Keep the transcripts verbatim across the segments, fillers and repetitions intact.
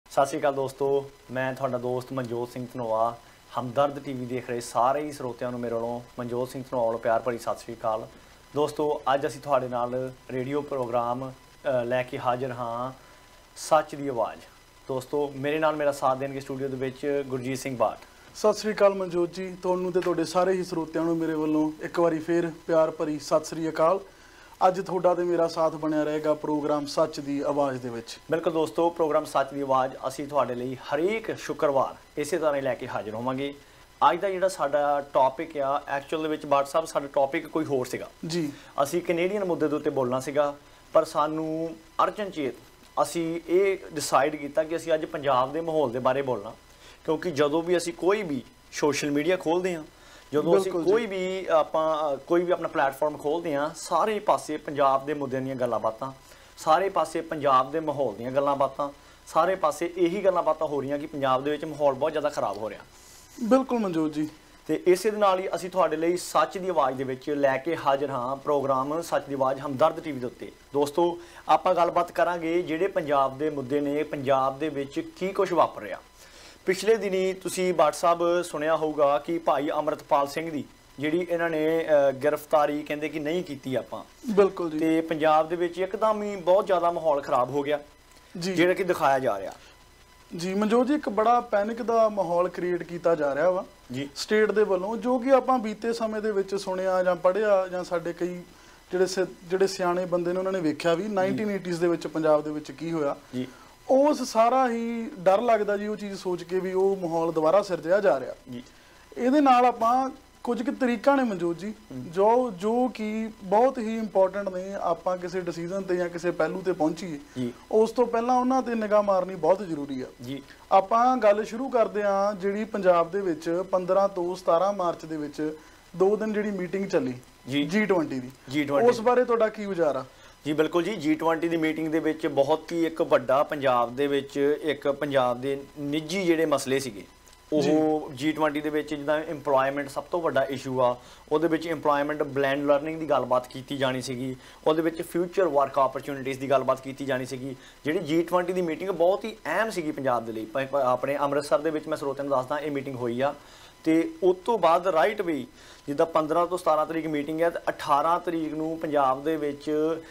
सत श्री अकाल दोस्तों, मैं तुहाडा दोस्त मनजोत सिंह धनोआ। हमदर्द टीवी देख रहे सारे ही ਸਰੋਤਿਆਂ ਨੂੰ ਮੇਰੇ ਵੱਲੋਂ मनजोत सिंह धनोआ ਵੱਲੋਂ प्यार भरी सत श्री अकाल। दोस्तों ਅੱਜ ਅਸੀਂ ਤੁਹਾਡੇ ਨਾਲ रेडियो प्रोग्राम लैके हाजिर हाँ सच की आवाज़। दोस्तों मेरे नाल मेरा साथ देने स्टूडियो ਦੇ ਵਿੱਚ गुरजीत सिंह बाट। सत श्री अकाल मनजोत जी, ਤੁਹਾਨੂੰ ਤੇ ਤੁਹਾਡੇ ਸਾਰੇ ਹੀ ਸਰੋਤਿਆਂ ਨੂੰ ਮੇਰੇ ਵੱਲੋਂ ਇੱਕ ਵਾਰੀ ਫੇਰ ਪਿਆਰ ਭਰੀ ਸਤਿ ਸ੍ਰੀ ਅਕਾਲ। ਅੱਜ ਤੁਹਾਡਾ ਤੇ ਮੇਰਾ ਸਾਥ ਬਣਿਆ ਰਹੇਗਾ ਪ੍ਰੋਗਰਾਮ ਸੱਚ ਦੀ ਆਵਾਜ਼ ਦੇ ਵਿੱਚ। ਬਿਲਕੁਲ ਦੋਸਤੋ, ਪ੍ਰੋਗਰਾਮ ਸੱਚ ਦੀ ਆਵਾਜ਼ ਅਸੀਂ ਤੁਹਾਡੇ ਲਈ ਹਰੇਕ ਸ਼ੁੱਕਰਵਾਰ ਇਸੇ ਤਰ੍ਹਾਂ ਹੀ ਲੈ ਕੇ ਹਾਜ਼ਰ ਹੋਵਾਂਗੇ। ਅੱਜ ਦਾ ਜਿਹੜਾ ਸਾਡਾ ਟੌਪਿਕ ਆ ਐਕਚੁਅਲ ਦੇ ਵਿੱਚ ਬਾਟ ਸਾਹਿਬ ਸਾਡਾ ਟੌਪਿਕ ਕੋਈ ਹੋਰ ਸੀਗਾ ਜੀ। ਅਸੀਂ ਕੈਨੇਡੀਅਨ ਮੁੱਦੇ ਦੇ ਉੱਤੇ ਬੋਲਣਾ ਸੀਗਾ, ਪਰ ਸਾਨੂੰ ਅਰਜਨਚੇਤ ਅਸੀਂ ਇਹ ਡਿਸਾਈਡ ਕੀਤਾ ਕਿ ਅਸੀਂ ਅੱਜ ਪੰਜਾਬ ਦੇ ਮਾਹੌਲ ਦੇ ਬਾਰੇ ਬੋਲਣਾ, ਕਿਉਂਕਿ ਜਦੋਂ ਵੀ ਅਸੀਂ ਕੋਈ ਵੀ ਸੋਸ਼ਲ ਮੀਡੀਆ ਖੋਲ੍ਹਦੇ ਹਾਂ, ਜਦੋਂ ਅਸੀਂ ਕੋਈ ਵੀ ਆਪਾਂ ਕੋਈ ਵੀ ਆਪਣਾ ਪਲੇਟਫਾਰਮ ਖੋਲ੍ਹਦੇ ਹਾਂ, ਸਾਰੇ ਪਾਸੇ ਪੰਜਾਬ ਦੇ ਮੁੱਦਿਆਂ ਦੀਆਂ ਗੱਲਾਂ ਬਾਤਾਂ, ਸਾਰੇ ਪਾਸੇ ਪੰਜਾਬ ਦੇ ਮਾਹੌਲ ਦੀਆਂ ਗੱਲਾਂ ਬਾਤਾਂ, ਸਾਰੇ ਪਾਸੇ ਇਹੀ ਗੱਲਾਂ ਬਾਤਾਂ ਹੋ ਰਹੀਆਂ ਕਿ ਪੰਜਾਬ ਦੇ ਵਿੱਚ ਮਾਹੌਲ ਬਹੁਤ ਜ਼ਿਆਦਾ ਖਰਾਬ ਹੋ ਰਿਹਾ। ਬਿਲਕੁਲ ਮਨਜੋਤ ਜੀ, ਤੇ ਇਸੇ ਦੇ ਨਾਲ ਹੀ ਅਸੀਂ ਤੁਹਾਡੇ ਲਈ ਸੱਚ ਦੀ ਆਵਾਜ਼ ਦੇ ਵਿੱਚ ਲੈ ਕੇ ਹਾਜ਼ਰ ਹਾਂ ਪ੍ਰੋਗਰਾਮ ਸੱਚ ਦੀ ਆਵਾਜ਼ ਹਮਦਰਦ ਟੀਵੀ ਦੇ ਉੱਤੇ। ਦੋਸਤੋ ਆਪਾਂ ਗੱਲਬਾਤ ਕਰਾਂਗੇ ਜਿਹੜੇ ਪੰਜਾਬ ਦੇ ਮੁੱਦੇ ਨੇ, ਪੰਜਾਬ ਦੇ ਵਿੱਚ ਕੀ ਕੁਝ ਵਾਪਰ ਰਿਹਾ। ਪਿਛਲੇ ਦਿਨੀ ਤੁਸੀਂ ਬਾਟ ਸਾਹਿਬ ਸੁਣਿਆ ਹੋਊਗਾ ਕਿ ਭਾਈ ਅਮਰਤਪਾਲ ਸਿੰਘ ਦੀ ਜਿਹੜੀ ਇਹਨਾਂ ਨੇ ਗ੍ਰਿਫਤਾਰੀ ਕਹਿੰਦੇ ਕਿ ਨਹੀਂ ਕੀਤੀ ਆਪਾਂ। ਬਿਲਕੁਲ ਜੀ। ਤੇ ਪੰਜਾਬ ਦੇ ਵਿੱਚ ਇੱਕਦਮ ਹੀ ਬਹੁਤ ਜ਼ਿਆਦਾ ਮਾਹੌਲ ਖਰਾਬ ਹੋ ਗਿਆ ਜੀ, ਜਿਹੜਾ ਕਿ ਦਿਖਾਇਆ ਜਾ ਰਿਹਾ ਜੀ। ਮਨਜੋਤ ਜੀ, ਇੱਕ ਬੜਾ ਪੈਨਿਕ ਦਾ ਮਾਹੌਲ ਕ੍ਰੀਏਟ ਕੀਤਾ ਜਾ ਰਿਹਾ ਵਾ ਜੀ ਸਟੇਟ ਦੇ ਵੱਲੋਂ, ਜੋ ਕਿ ਆਪਾਂ ਬੀਤੇ ਸਮੇਂ ਦੇ ਵਿੱਚ ਸੁਣਿਆ ਜਾਂ ਪੜ੍ਹਿਆ ਜਾਂ ਸਾਡੇ ਕਈ ਜਿਹੜੇ ਜਿਹੜੇ ਸਿਆਣੇ ਬੰਦੇ ਨੇ ਉਹਨਾਂ ਨੇ ਵੇਖਿਆ ਵੀ ਨਾਈਨਟੀਨ ਏਟੀਜ਼ ਦੇ ਵਿੱਚ ਪੰਜਾਬ ਦੇ ਵਿੱਚ ਕੀ ਹੋਇਆ ਜੀ। ਉਸ ਸਾਰਾ ਹੀ ਡਰ ਲੱਗਦਾ ਜੀ ਉਹ ਚੀਜ਼ ਸੋਚ ਕੇ ਵੀ ਉਹ ਮਾਹੌਲ ਦੁਬਾਰਾ ਸਿਰਜਿਆ ਜਾ ਰਿਹਾ ਜੀ। ਇਹਦੇ ਨਾਲ ਆਪਾਂ ਕੁਝ ਕੁ ਤਰੀਕਾ ਨੇ ਮਨਜੋਤ ਜੀ ਜੋ ਜੋ ਕਿ ਬਹੁਤ ਹੀ ਇੰਪੋਰਟੈਂਟ ਨੇ। ਆਪਾਂ ਕਿਸੇ ਡਿਸੀਜਨ ਤੇ ਜਾਂ ਕਿਸੇ ਪਹਿਲੂ ਤੇ ਪਹੁੰਚੀਏ ਉਸ ਤੋਂ ਪਹਿਲਾਂ ਉਹਨਾਂ ਤੇ ਨਿਗਾਹ ਮਾਰਨੀ ਬਹੁਤ ਜ਼ਰੂਰੀ ਆ ਜੀ। ਆਪਾਂ ਗੱਲ ਸ਼ੁਰੂ ਕਰਦੇ ਹਾਂ ਜਿਹੜੀ ਪੰਜਾਬ ਦੇ ਵਿੱਚ ਪੰਦਰਾਂ ਤੋਂ ਸਤਾਰਾਂ ਮਾਰਚ ਦੇ ਵਿੱਚ ਦੋ ਦਿਨ ਜਿਹੜੀ ਮੀਟਿੰਗ ਚੱਲੀ ਜੀ ਜੀ ਟਵੰਟੀ ਦੀ, ਜੀ ਟਵੰਟੀ, ਉਸ ਬਾਰੇ ਤੁਹਾਡਾ ਕੀ ਵਿਚਾਰ ਆ? ਜੀ ਬਿਲਕੁਲ ਜੀ, ਜੀ ਟਵੰਟੀ ਦੀ ਮੀਟਿੰਗ ਦੇ ਵਿੱਚ ਬਹੁਤ ਹੀ ਇੱਕ ਵੱਡਾ ਪੰਜਾਬ ਦੇ ਵਿੱਚ ਇੱਕ ਪੰਜਾਬ ਦੇ ਨਿੱਜੀ ਜਿਹੜੇ ਮਸਲੇ ਸੀਗੇ ਉਹ ਜੀ ਟਵੰਟੀ ਦੇ ਵਿੱਚ, ਜਿੱਦਾਂ ਇੰਪਲੋਇਮੈਂਟ ਸਭ ਤੋਂ ਵੱਡਾ ਇਸ਼ੂ ਆ, ਉਹਦੇ ਵਿੱਚ ਇੰਪਲੋਇਮੈਂਟ ਬਲੈਂਡ ਲਰਨਿੰਗ ਦੀ ਗੱਲਬਾਤ ਕੀਤੀ ਜਾਣੀ ਸੀਗੀ, ਉਹਦੇ ਵਿੱਚ ਫਿਊਚਰ ਵਰਕ ਓਪਰਚੁਨਿਟੀਜ਼ ਦੀ ਗੱਲਬਾਤ ਕੀਤੀ ਜਾਣੀ ਸੀਗੀ। ਜਿਹੜੀ ਜੀ ਟਵੰਟੀ ਦੀ ਮੀਟਿੰਗ ਬਹੁਤ ਹੀ ਅਹਿਮ ਸੀਗੀ ਪੰਜਾਬ ਦੇ ਲਈ। ਆਪਣੇ ਅੰਮ੍ਰਿਤਸਰ ਦੇ ਵਿੱਚ ਮੈਂ ਸਰੋਤਿਆਂ ਨੂੰ ਦੱਸਦਾ ਇਹ ਮੀਟਿੰਗ ਹੋਈ ਆ, ਤੇ ਉਸ ਤੋਂ ਬਾਅਦ ਰਾਈਟ ਵੀ ਜਿੱਦਾਂ ਪੰਦਰਾਂ ਤੋਂ ਸਤਾਰਾਂ ਤਰੀਕ ਮੀਟਿੰਗ ਹੈ, ਤੇ ਅਠਾਰਾਂ ਤਰੀਕ ਨੂੰ ਪੰਜਾਬ ਦੇ ਵਿੱਚ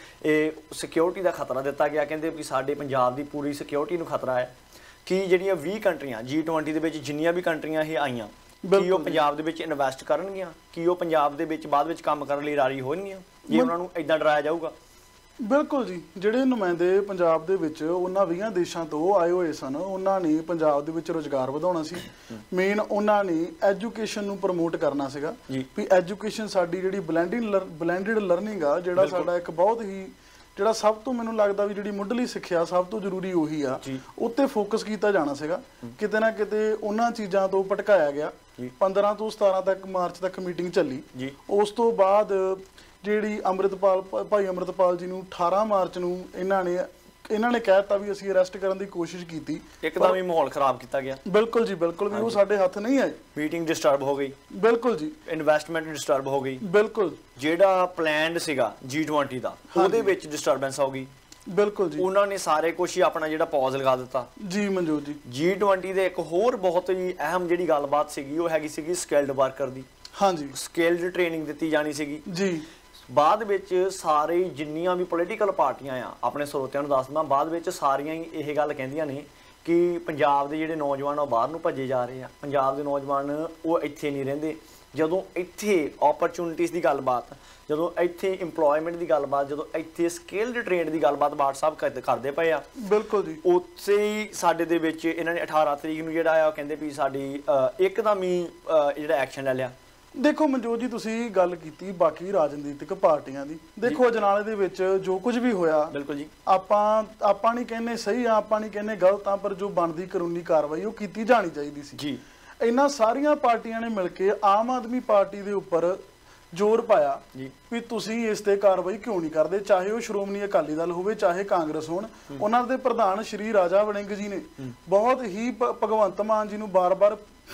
ਇਹ ਸਿਕਿਉਰਿਟੀ ਦਾ ਖਤਰਾ ਦਿੱਤਾ ਗਿਆ। ਕਹਿੰਦੇ ਵੀ ਸਾਡੇ ਪੰਜਾਬ ਦੀ ਪੂਰੀ ਸਿਕਿਉਰਿਟੀ ਨੂੰ ਖਤਰਾ ਹੈ ਕਿ ਜਿਹੜੀਆਂ ਵੀਹ ਕੰਟਰੀਆਂ ਜੀ ਟਵੰਟੀ ਦੇ ਵਿੱਚ ਜਿੰਨੀਆਂ ਵੀ ਕੰਟਰੀਆਂ ਇਹ ਆਈਆਂ, ਕੀ ਉਹ ਪੰਜਾਬ ਦੇ ਵਿੱਚ ਇਨਵੈਸਟ ਕਰਨਗੀਆਂ, ਕੀ ਉਹ ਪੰਜਾਬ ਦੇ ਵਿੱਚ ਬਾਅਦ ਵਿੱਚ ਕੰਮ ਕਰਨ ਲਈ ਰਾਜੀ ਹੋਣਗੀਆਂ ਜੇ ਉਹਨਾਂ ਨੂੰ ਇੱਦਾਂ ਡਰਾਇਆ ਜਾਊਗਾ। ਬਿਲਕੁਲ ਜੀ, ਜਿਹੜੇ ਨੁਮਾਇੰਦੇ ਪੰਜਾਬ ਦੇ ਵਿੱਚ ਉਹਨਾਂ ਵੀਹਾਂ ਦੇਸ਼ਾਂ ਤੋਂ ਆਏ ਹੋਏ ਸਨ, ਉਹਨਾਂ ਨੇ ਪੰਜਾਬ ਦੇ ਵਿੱਚ ਰੁਜ਼ਗਾਰ ਵਧਾਉਣਾ ਸੀ। ਮੇਨ ਉਹਨਾਂ ਨੇ ਐਜੂਕੇਸ਼ਨ ਨੂੰ ਪ੍ਰਮੋਟ ਕਰਨਾ ਸੀਗਾ ਵੀ ਐਜੂਕੇਸ਼ਨ ਸਾਡੀ ਜਿਹੜੀ ਬਲੈਂਡਿੰਗ ਬਲੈਂਡਡ ਲਰਨਿੰਗ ਆ, ਜਿਹੜਾ ਸਾਡਾ ਇੱਕ ਬਹੁਤ ਹੀ ਜਿਹੜਾ ਸਭ ਤੋਂ ਮੈਨੂੰ ਲੱਗਦਾ ਵੀ ਜਿਹੜੀ ਮੁੱਢਲੀ ਸਿੱਖਿਆ ਸਭ ਤੋਂ ਜ਼ਰੂਰੀ ਉਹੀ ਆ, ਉੱਤੇ ਫੋਕਸ ਕੀਤਾ ਜਾਣਾ ਸੀਗਾ। ਕਿਤੇ ਨਾ ਕਿਤੇ ਉਹਨਾਂ ਚੀਜ਼ਾਂ ਤੋਂ ਭਟਕਾਇਆ ਗਿਆ। ਪੰਦਰਾਂ ਤੋਂ ਸਤਾਰਾਂ ਤੱਕ ਮਾਰਚ ਤੱਕ ਮੀਟਿੰਗ ਚੱਲੀ। ਉਸ ਤੋਂ ਬਾਅਦ ਜਿਹੜੀ ਅੰਮ੍ਰਿਤਪਾਲ ਭਾਈ ਅੰਮ੍ਰਿਤਪਾਲ ਜੀ ਨੂੰ ਅਠਾਰਾਂ ਮਾਰਚ ਨੂੰ ਇਹਨਾਂ ਨੇ ਇਹਨਾਂ ਨੇ ਕਹਿ ਦਿੱਤਾ ਵੀ ਅਸੀਂ ਅਰੈਸਟ ਕਰਨ ਦੀ ਕੋਸ਼ਿਸ਼ ਕੀਤੀ, ਇੱਕਦਮ ਹੀ ਮਾਹੌਲ ਖਰਾਬ ਕੀਤਾ ਗਿਆ। ਬਿਲਕੁਲ ਜੀ, ਬਿਲਕੁਲ ਵੀ ਉਹ ਸਾਡੇ ਹੱਥ ਨਹੀਂ ਆਏ। ਮੀਟਿੰਗ ਡਿਸਟਰਬ ਹੋ ਗਈ। ਬਿਲਕੁਲ ਜੀ, ਇਨਵੈਸਟਮੈਂਟ ਡਿਸਟਰਬ ਹੋ ਗਈ। ਬਿਲਕੁਲ, ਜਿਹੜਾ ਪਲਾਨਡ ਸੀਗਾ ਜੀ ਟਵੰਟੀ ਦਾ ਉਹਦੇ ਵਿੱਚ ਡਿਸਟਰਬੈਂਸ ਹੋ ਗਈ। ਬਿਲਕੁਲ ਜੀ, ਉਹਨਾਂ ਨੇ ਸਾਰੇ ਕੁਝ ਹੀ ਆਪਣਾ ਜਿਹੜਾ ਪੌਜ਼ ਲਗਾ ਦਿੱਤਾ ਜੀ। ਮਨਜੋਤ ਜੀ, ਜੀ ਟਵੰਟੀ ਦੇ ਇੱਕ ਹੋਰ ਬਹੁਤ ਹੀ ਅਹਿਮ ਜਿਹੜੀ ਗੱਲਬਾਤ ਸੀਗੀ ਉਹ ਹੈਗੀ ਸੀਗੀ ਸਕਿਲਡ ਵਰਕਰ ਦੀ। ਹਾਂਜੀ, ਸਕਿਲਡ ਟ੍ਰੇਨਿੰਗ ਦਿੱਤੀ ਜਾਣੀ ਸੀਗੀ ਜੀ। ਬਾਅਦ ਵਿੱਚ ਸਾਰੇ ਜਿੰਨੀਆਂ ਵੀ ਪੋਲੀਟੀਕਲ ਪਾਰਟੀਆਂ ਆ, ਆਪਣੇ ਸਰੋਤਿਆਂ ਨੂੰ ਦੱਸਦਾ, ਬਾਅਦ ਵਿੱਚ ਸਾਰੀਆਂ ਹੀ ਇਹ ਗੱਲ ਕਹਿੰਦੀਆਂ ਨੇ ਕਿ ਪੰਜਾਬ ਦੇ ਜਿਹੜੇ ਨੌਜਵਾਨ ਉਹ ਬਾਹਰ ਨੂੰ ਭੱਜੇ ਜਾ ਰਹੇ ਆ, ਪੰਜਾਬ ਦੇ ਨੌਜਵਾਨ ਉਹ ਇੱਥੇ ਨਹੀਂ ਰਹਿੰਦੇ। ਜਦੋਂ ਇੱਥੇ ਓਪਰਚੁਨਿਟੀਜ਼ ਦੀ ਗੱਲਬਾਤ, ਜਦੋਂ ਇੱਥੇ ਇੰਪਲੋਇਮੈਂਟ ਦੀ ਗੱਲਬਾਤ, ਜਦੋਂ ਇੱਥੇ ਸਕਿਲਡ ਟ੍ਰੇਨਡ ਦੀ ਗੱਲਬਾਤ ਬਾਟ ਸਾਹਿਬ ਕਰਦੇ ਪਏ ਆ। ਬਿਲਕੁਲ ਜੀ, ਉੱਥੇ ਹੀ ਸਾਡੇ ਦੇ ਵਿੱਚ ਇਹਨਾਂ ਨੇ ਅਠਾਰਾਂ ਤਰੀਕ ਨੂੰ ਜਿਹੜਾ ਆ ਉਹ ਕਹਿੰਦੇ ਵੀ ਸਾਡੀ ਇੱਕਦਮ ਹੀ ਜਿਹੜਾ ਐਕਸ਼ਨ ਲੈ ਲਿਆ। ਦੇਖੋ ਮਨਜੋਤ ਜੀ, ਤੁਸੀਂ ਗੱਲ ਕੀਤੀ ਬਾਕੀ ਰਾਜਨੀਤਿਕ ਪਾਰਟੀਆਂ ਦੀ। ਦੇਖੋ ਅਜਨਾਲੇ ਦੇ ਵਿੱਚ ਜੋ ਕੁਝ ਵੀ ਹੋਇਆ, ਬਿਲਕੁਲ ਜੀ, ਆਪਾਂ ਆਪਾਂ ਨਹੀਂ ਕਹਿੰਦੇ ਸਹੀ ਆ, ਆਪਾਂ ਨਹੀਂ ਕਹਿੰਦੇ ਗਲਤ ਆ, ਪਰ ਜੋ ਬਣਦੀ ਕਾਨੂੰਨੀ ਕਾਰਵਾਈ ਉਹ ਕੀਤੀ ਜਾਣੀ ਚਾਹੀਦੀ ਸੀ ਜੀ। ਇਹਨਾਂ ਸਾਰੀਆਂ ਪਾਰਟੀਆਂ ਨੇ ਮਿਲ ਕੇ ਆਮ ਆਦਮੀ ਪਾਰਟੀ ਦੇ ਉੱਪਰ ਜ਼ੋਰ ਪਾਇਆ ਵੀ ਤੁਸੀਂ ਇਸ ਤੇ ਕਾਰਵਾਈ ਕਿਉਂ ਨਹੀਂ ਕਰਦੇ, ਚਾਹੇ ਉਹ ਸ਼੍ਰੋਮਣੀ ਅਕਾਲੀ ਦਲ ਹੋਵੇ ਚਾਹੇ ਕਾਂਗਰਸ ਹੋਣ। ਉਹਨਾਂ ਦੇ ਪ੍ਰਧਾਨ ਸ਼੍ਰੀ ਰਾਜਾ ਵੜਿੰਗ ਜੀ ਨੇ ਬਹੁਤ ਹੀ ਭਗਵੰਤ ਮਾਨ ਜੀ ਨੂੰ ਬਾਰ-ਬਾਰ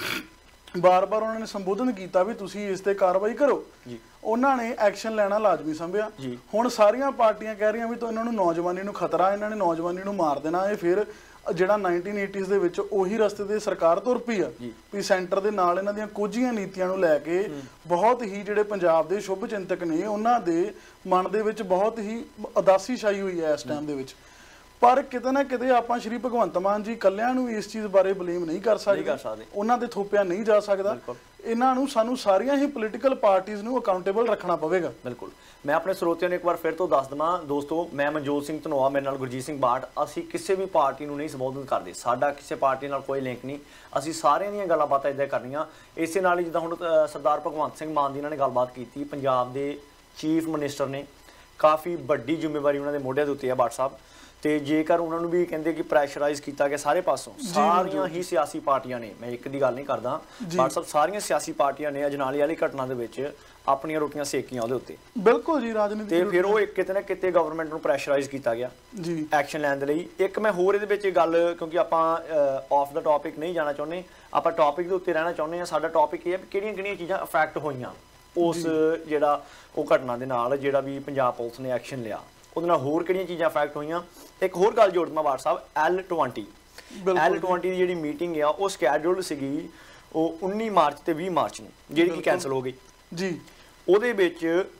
ਬਾਰ-ਬਾਰ ਉਹਨਾਂ ਨੇ ਸੰਬੋਧਨ ਕੀਤਾ ਵੀ ਤੁਸੀਂ ਇਸ ਤੇ ਕਾਰਵਾਈ ਕਰੋ। ਉਹਨਾਂ ਨੇ ਐਕਸ਼ਨ ਲੈਣਾ ਲਾਜ਼ਮੀ ਸਮਝਿਆ। ਹੁਣ ਸਾਰੀਆਂ ਪਾਰਟੀਆਂ ਕਹਿ ਰਹੀਆਂ ਵੀ ਤਾਂ ਇਹਨਾਂ ਨੂੰ ਨੌਜਵਾਨੀ ਨੂੰ ਖਤਰਾ, ਇਹਨਾਂ ਨੇ ਨੌਜਵਾਨੀ ਨੂੰ ਮਾਰ ਦੇਣਾ, ਇਹ ਫਿਰ ਜਿਹੜਾ ਨਾਈਨਟੀਨ ਏਟੀਜ਼ ਦੇ ਵਿੱਚ ਉਹੀ ਰਸਤੇ ਤੇ ਸਰਕਾਰ ਤੁਰ ਪਈ ਆ ਵੀ ਸੈਂਟਰ ਦੇ ਨਾਲ ਇਹਨਾਂ ਦੀਆਂ ਕੁਝੀਆਂ ਨੀਤੀਆਂ ਨੂੰ ਲੈ ਕੇ ਬਹੁਤ ਹੀ ਜਿਹੜੇ ਪੰਜਾਬ ਦੇ ਸ਼ੁਭ ਚਿੰਤਕ ਨੇ ਉਹਨਾਂ ਦੇ ਮਨ ਦੇ ਵਿੱਚ ਬਹੁਤ ਹੀ ਉਦਾਸੀ ਛਾਈ ਹੋਈ ਹੈ ਇਸ ਟਾਈਮ ਦੇ ਵਿੱਚ। ਪਰ ਕਿਤੇ ਨਾ ਕਿਤੇ ਆਪਾਂ ਸ਼੍ਰੀ ਭਗਵੰਤ ਮਾਨ ਜੀ ਕੱਲਿਆਂ ਨੂੰ ਇਸ ਚੀਜ਼ ਬਾਰੇ ਬਲੇਮ ਨਹੀਂ ਕਰ ਸਕਦੇ, ਉਹਨਾਂ ਦੇ ਥੋਪਿਆ ਨਹੀਂ ਜਾ ਸਕਦਾ। ਇਹਨਾਂ ਨੂੰ ਸਾਨੂੰ ਸਾਰੀਆਂ ਹੀ ਪੋਲੀਟੀਕਲ ਪਾਰਟੀਆਂ ਨੂੰ ਅਕਾਊਂਟੇਬਲ ਰੱਖਣਾ ਪਵੇਗਾ। ਬਿਲਕੁਲ। ਮੈਂ ਆਪਣੇ ਸਰੋਤਿਆਂ ਨੂੰ ਇੱਕ ਵਾਰ ਫਿਰ ਤੋਂ ਦੱਸ ਦਵਾਂ ਦੋਸਤੋ, ਮੈਂ ਮਨਜੋਤ ਸਿੰਘ ਧਨੋਆ, ਮੇਰੇ ਨਾਲ ਗੁਰਜੀਤ ਸਿੰਘ ਬਾਠ, ਅਸੀਂ ਕਿਸੇ ਵੀ ਪਾਰਟੀ ਨੂੰ ਨਹੀਂ ਸੰਬੋਧਨ ਕਰਦੇ, ਸਾਡਾ ਕਿਸੇ ਪਾਰਟੀ ਨਾਲ ਕੋਈ ਲਿੰਕ ਨਹੀਂ, ਅਸੀਂ ਸਾਰਿਆਂ ਦੀਆਂ ਗੱਲਾਂ ਬਾਤਾਂ ਇੱਦਾਂ ਕਰਨੀਆਂ। ਇਸੇ ਨਾਲ ਹੀ ਜਿੱਦਾਂ ਹੁਣ ਸਰਦਾਰ ਭਗਵੰਤ ਸਿੰਘ ਮਾਨ ਦੀ ਇਹਨਾਂ ਨੇ ਗੱਲਬਾਤ ਕੀਤੀ, ਪੰਜਾਬ ਦੇ ਚੀਫ ਮਿਨਿਸਟਰ ਨੇ, ਕਾਫੀ ਵੱਡੀ ਜ਼ਿੰਮੇਵਾਰੀ ਉਹਨਾਂ ਦੇ ਮੋਢਿਆਂ ਦੇ ਉੱਤੇ ਹੈ ਬਾਠ ਸਾਹਿਬ, ਤੇ ਜੇਕਰ ਉਹਨਾਂ ਨੂੰ ਵੀ ਕਹਿੰਦੇ ਕਿ ਪ੍ਰੈਸ਼ਰਾਈਜ਼ ਕੀਤਾ ਗਿਆ ਸਾਰੇ ਪਾਸੋਂ, ਸਾਰੀਆਂ ਹੀ ਸਿਆਸੀ ਪਾਰਟੀਆਂ ਨੇ, ਮੈਂ ਇੱਕ ਦੀ ਗੱਲ ਨਹੀਂ ਕਰਦਾ ਬਾਠ ਸਾਹਿਬ, ਸਾਰੀਆਂ ਸਿਆਸੀ ਪਾਰਟੀਆਂ ਨੇ ਅਜਨਾਲੇ ਵਾਲੀ ਘਟਨਾ ਦੇ ਵਿੱਚ ਆਪਣੀਆਂ ਰੋਟੀਆਂ ਸੇਕੀਆਂ ਉਹਦੇ ਉੱਤੇ। ਬਿਲਕੁਲ ਜੀ, ਰਾਜਨੀਤੀ ਤੇ ਫਿਰ ਉਹ ਕਿਤੇ ਨਾ ਕਿਤੇ ਗਵਰਨਮੈਂਟ ਨੂੰ ਪ੍ਰੈਸ਼ਰਾਈਜ਼ ਕੀਤਾ ਗਿਆ ਜੀ ਐਕਸ਼ਨ ਲੈਣ ਦੇ ਲਈ। ਇੱਕ ਮੈਂ ਹੋਰ ਇਹਦੇ ਵਿੱਚ ਗੱਲ, ਕਿਉਂਕਿ ਆਪਾਂ ਆਫ ਦਾ ਟੌਪਿਕ ਨਹੀਂ ਜਾਣਾ ਚਾਹੁੰਦੇ, ਆਪਾਂ ਟੌਪਿਕ ਦੇ ਉੱਤੇ ਰਹਿਣਾ ਚਾਹੁੰਦੇ ਹਾਂ। ਸਾਡਾ ਟੌਪਿਕ ਇਹ ਹੈ ਵੀ ਕਿਹੜੀਆਂ ਕਿਹੜੀਆਂ ਚੀਜ਼ਾਂ ਅਫੈਕਟ ਹੋਈਆਂ ਉਸ ਜਿਹੜਾ ਉਹ ਘਟਨਾ ਦੇ ਨਾਲ, ਜਿਹੜਾ ਵੀ ਪੰਜਾਬ ਪੁਲਿਸ ਨੇ ਐਕਸ਼ਨ ਲਿਆ ਉਹਦੇ ਨਾਲ, ਹੋਰ ਕਿਹੜੀਆਂ ਚੀਜ਼ਾਂ ਅਫੈਕਟ ਹੋਈਆਂ। ਇੱਕ ਹੋਰ ਗੱਲ ਜੋੜ ਦਵਾਂ Bath Sahib, L twenty L twenty ਦੀ ਜਿਹੜੀ ਮੀਟਿੰਗ ਆ ਉਹ ਸਕੈਡਿਊਲਡ ਸੀਗੀ ਉਹ ਉੱਨੀ ਮਾਰਚ ਤੇ ਵੀਹ ਮਾਰਚ ਨੂੰ, ਜਿਹੜੀ ਕਿ ਕੈਂਸਲ ਹੋ ਗਈ ਜੀ। ਉਹਦੇ ਵਿੱਚ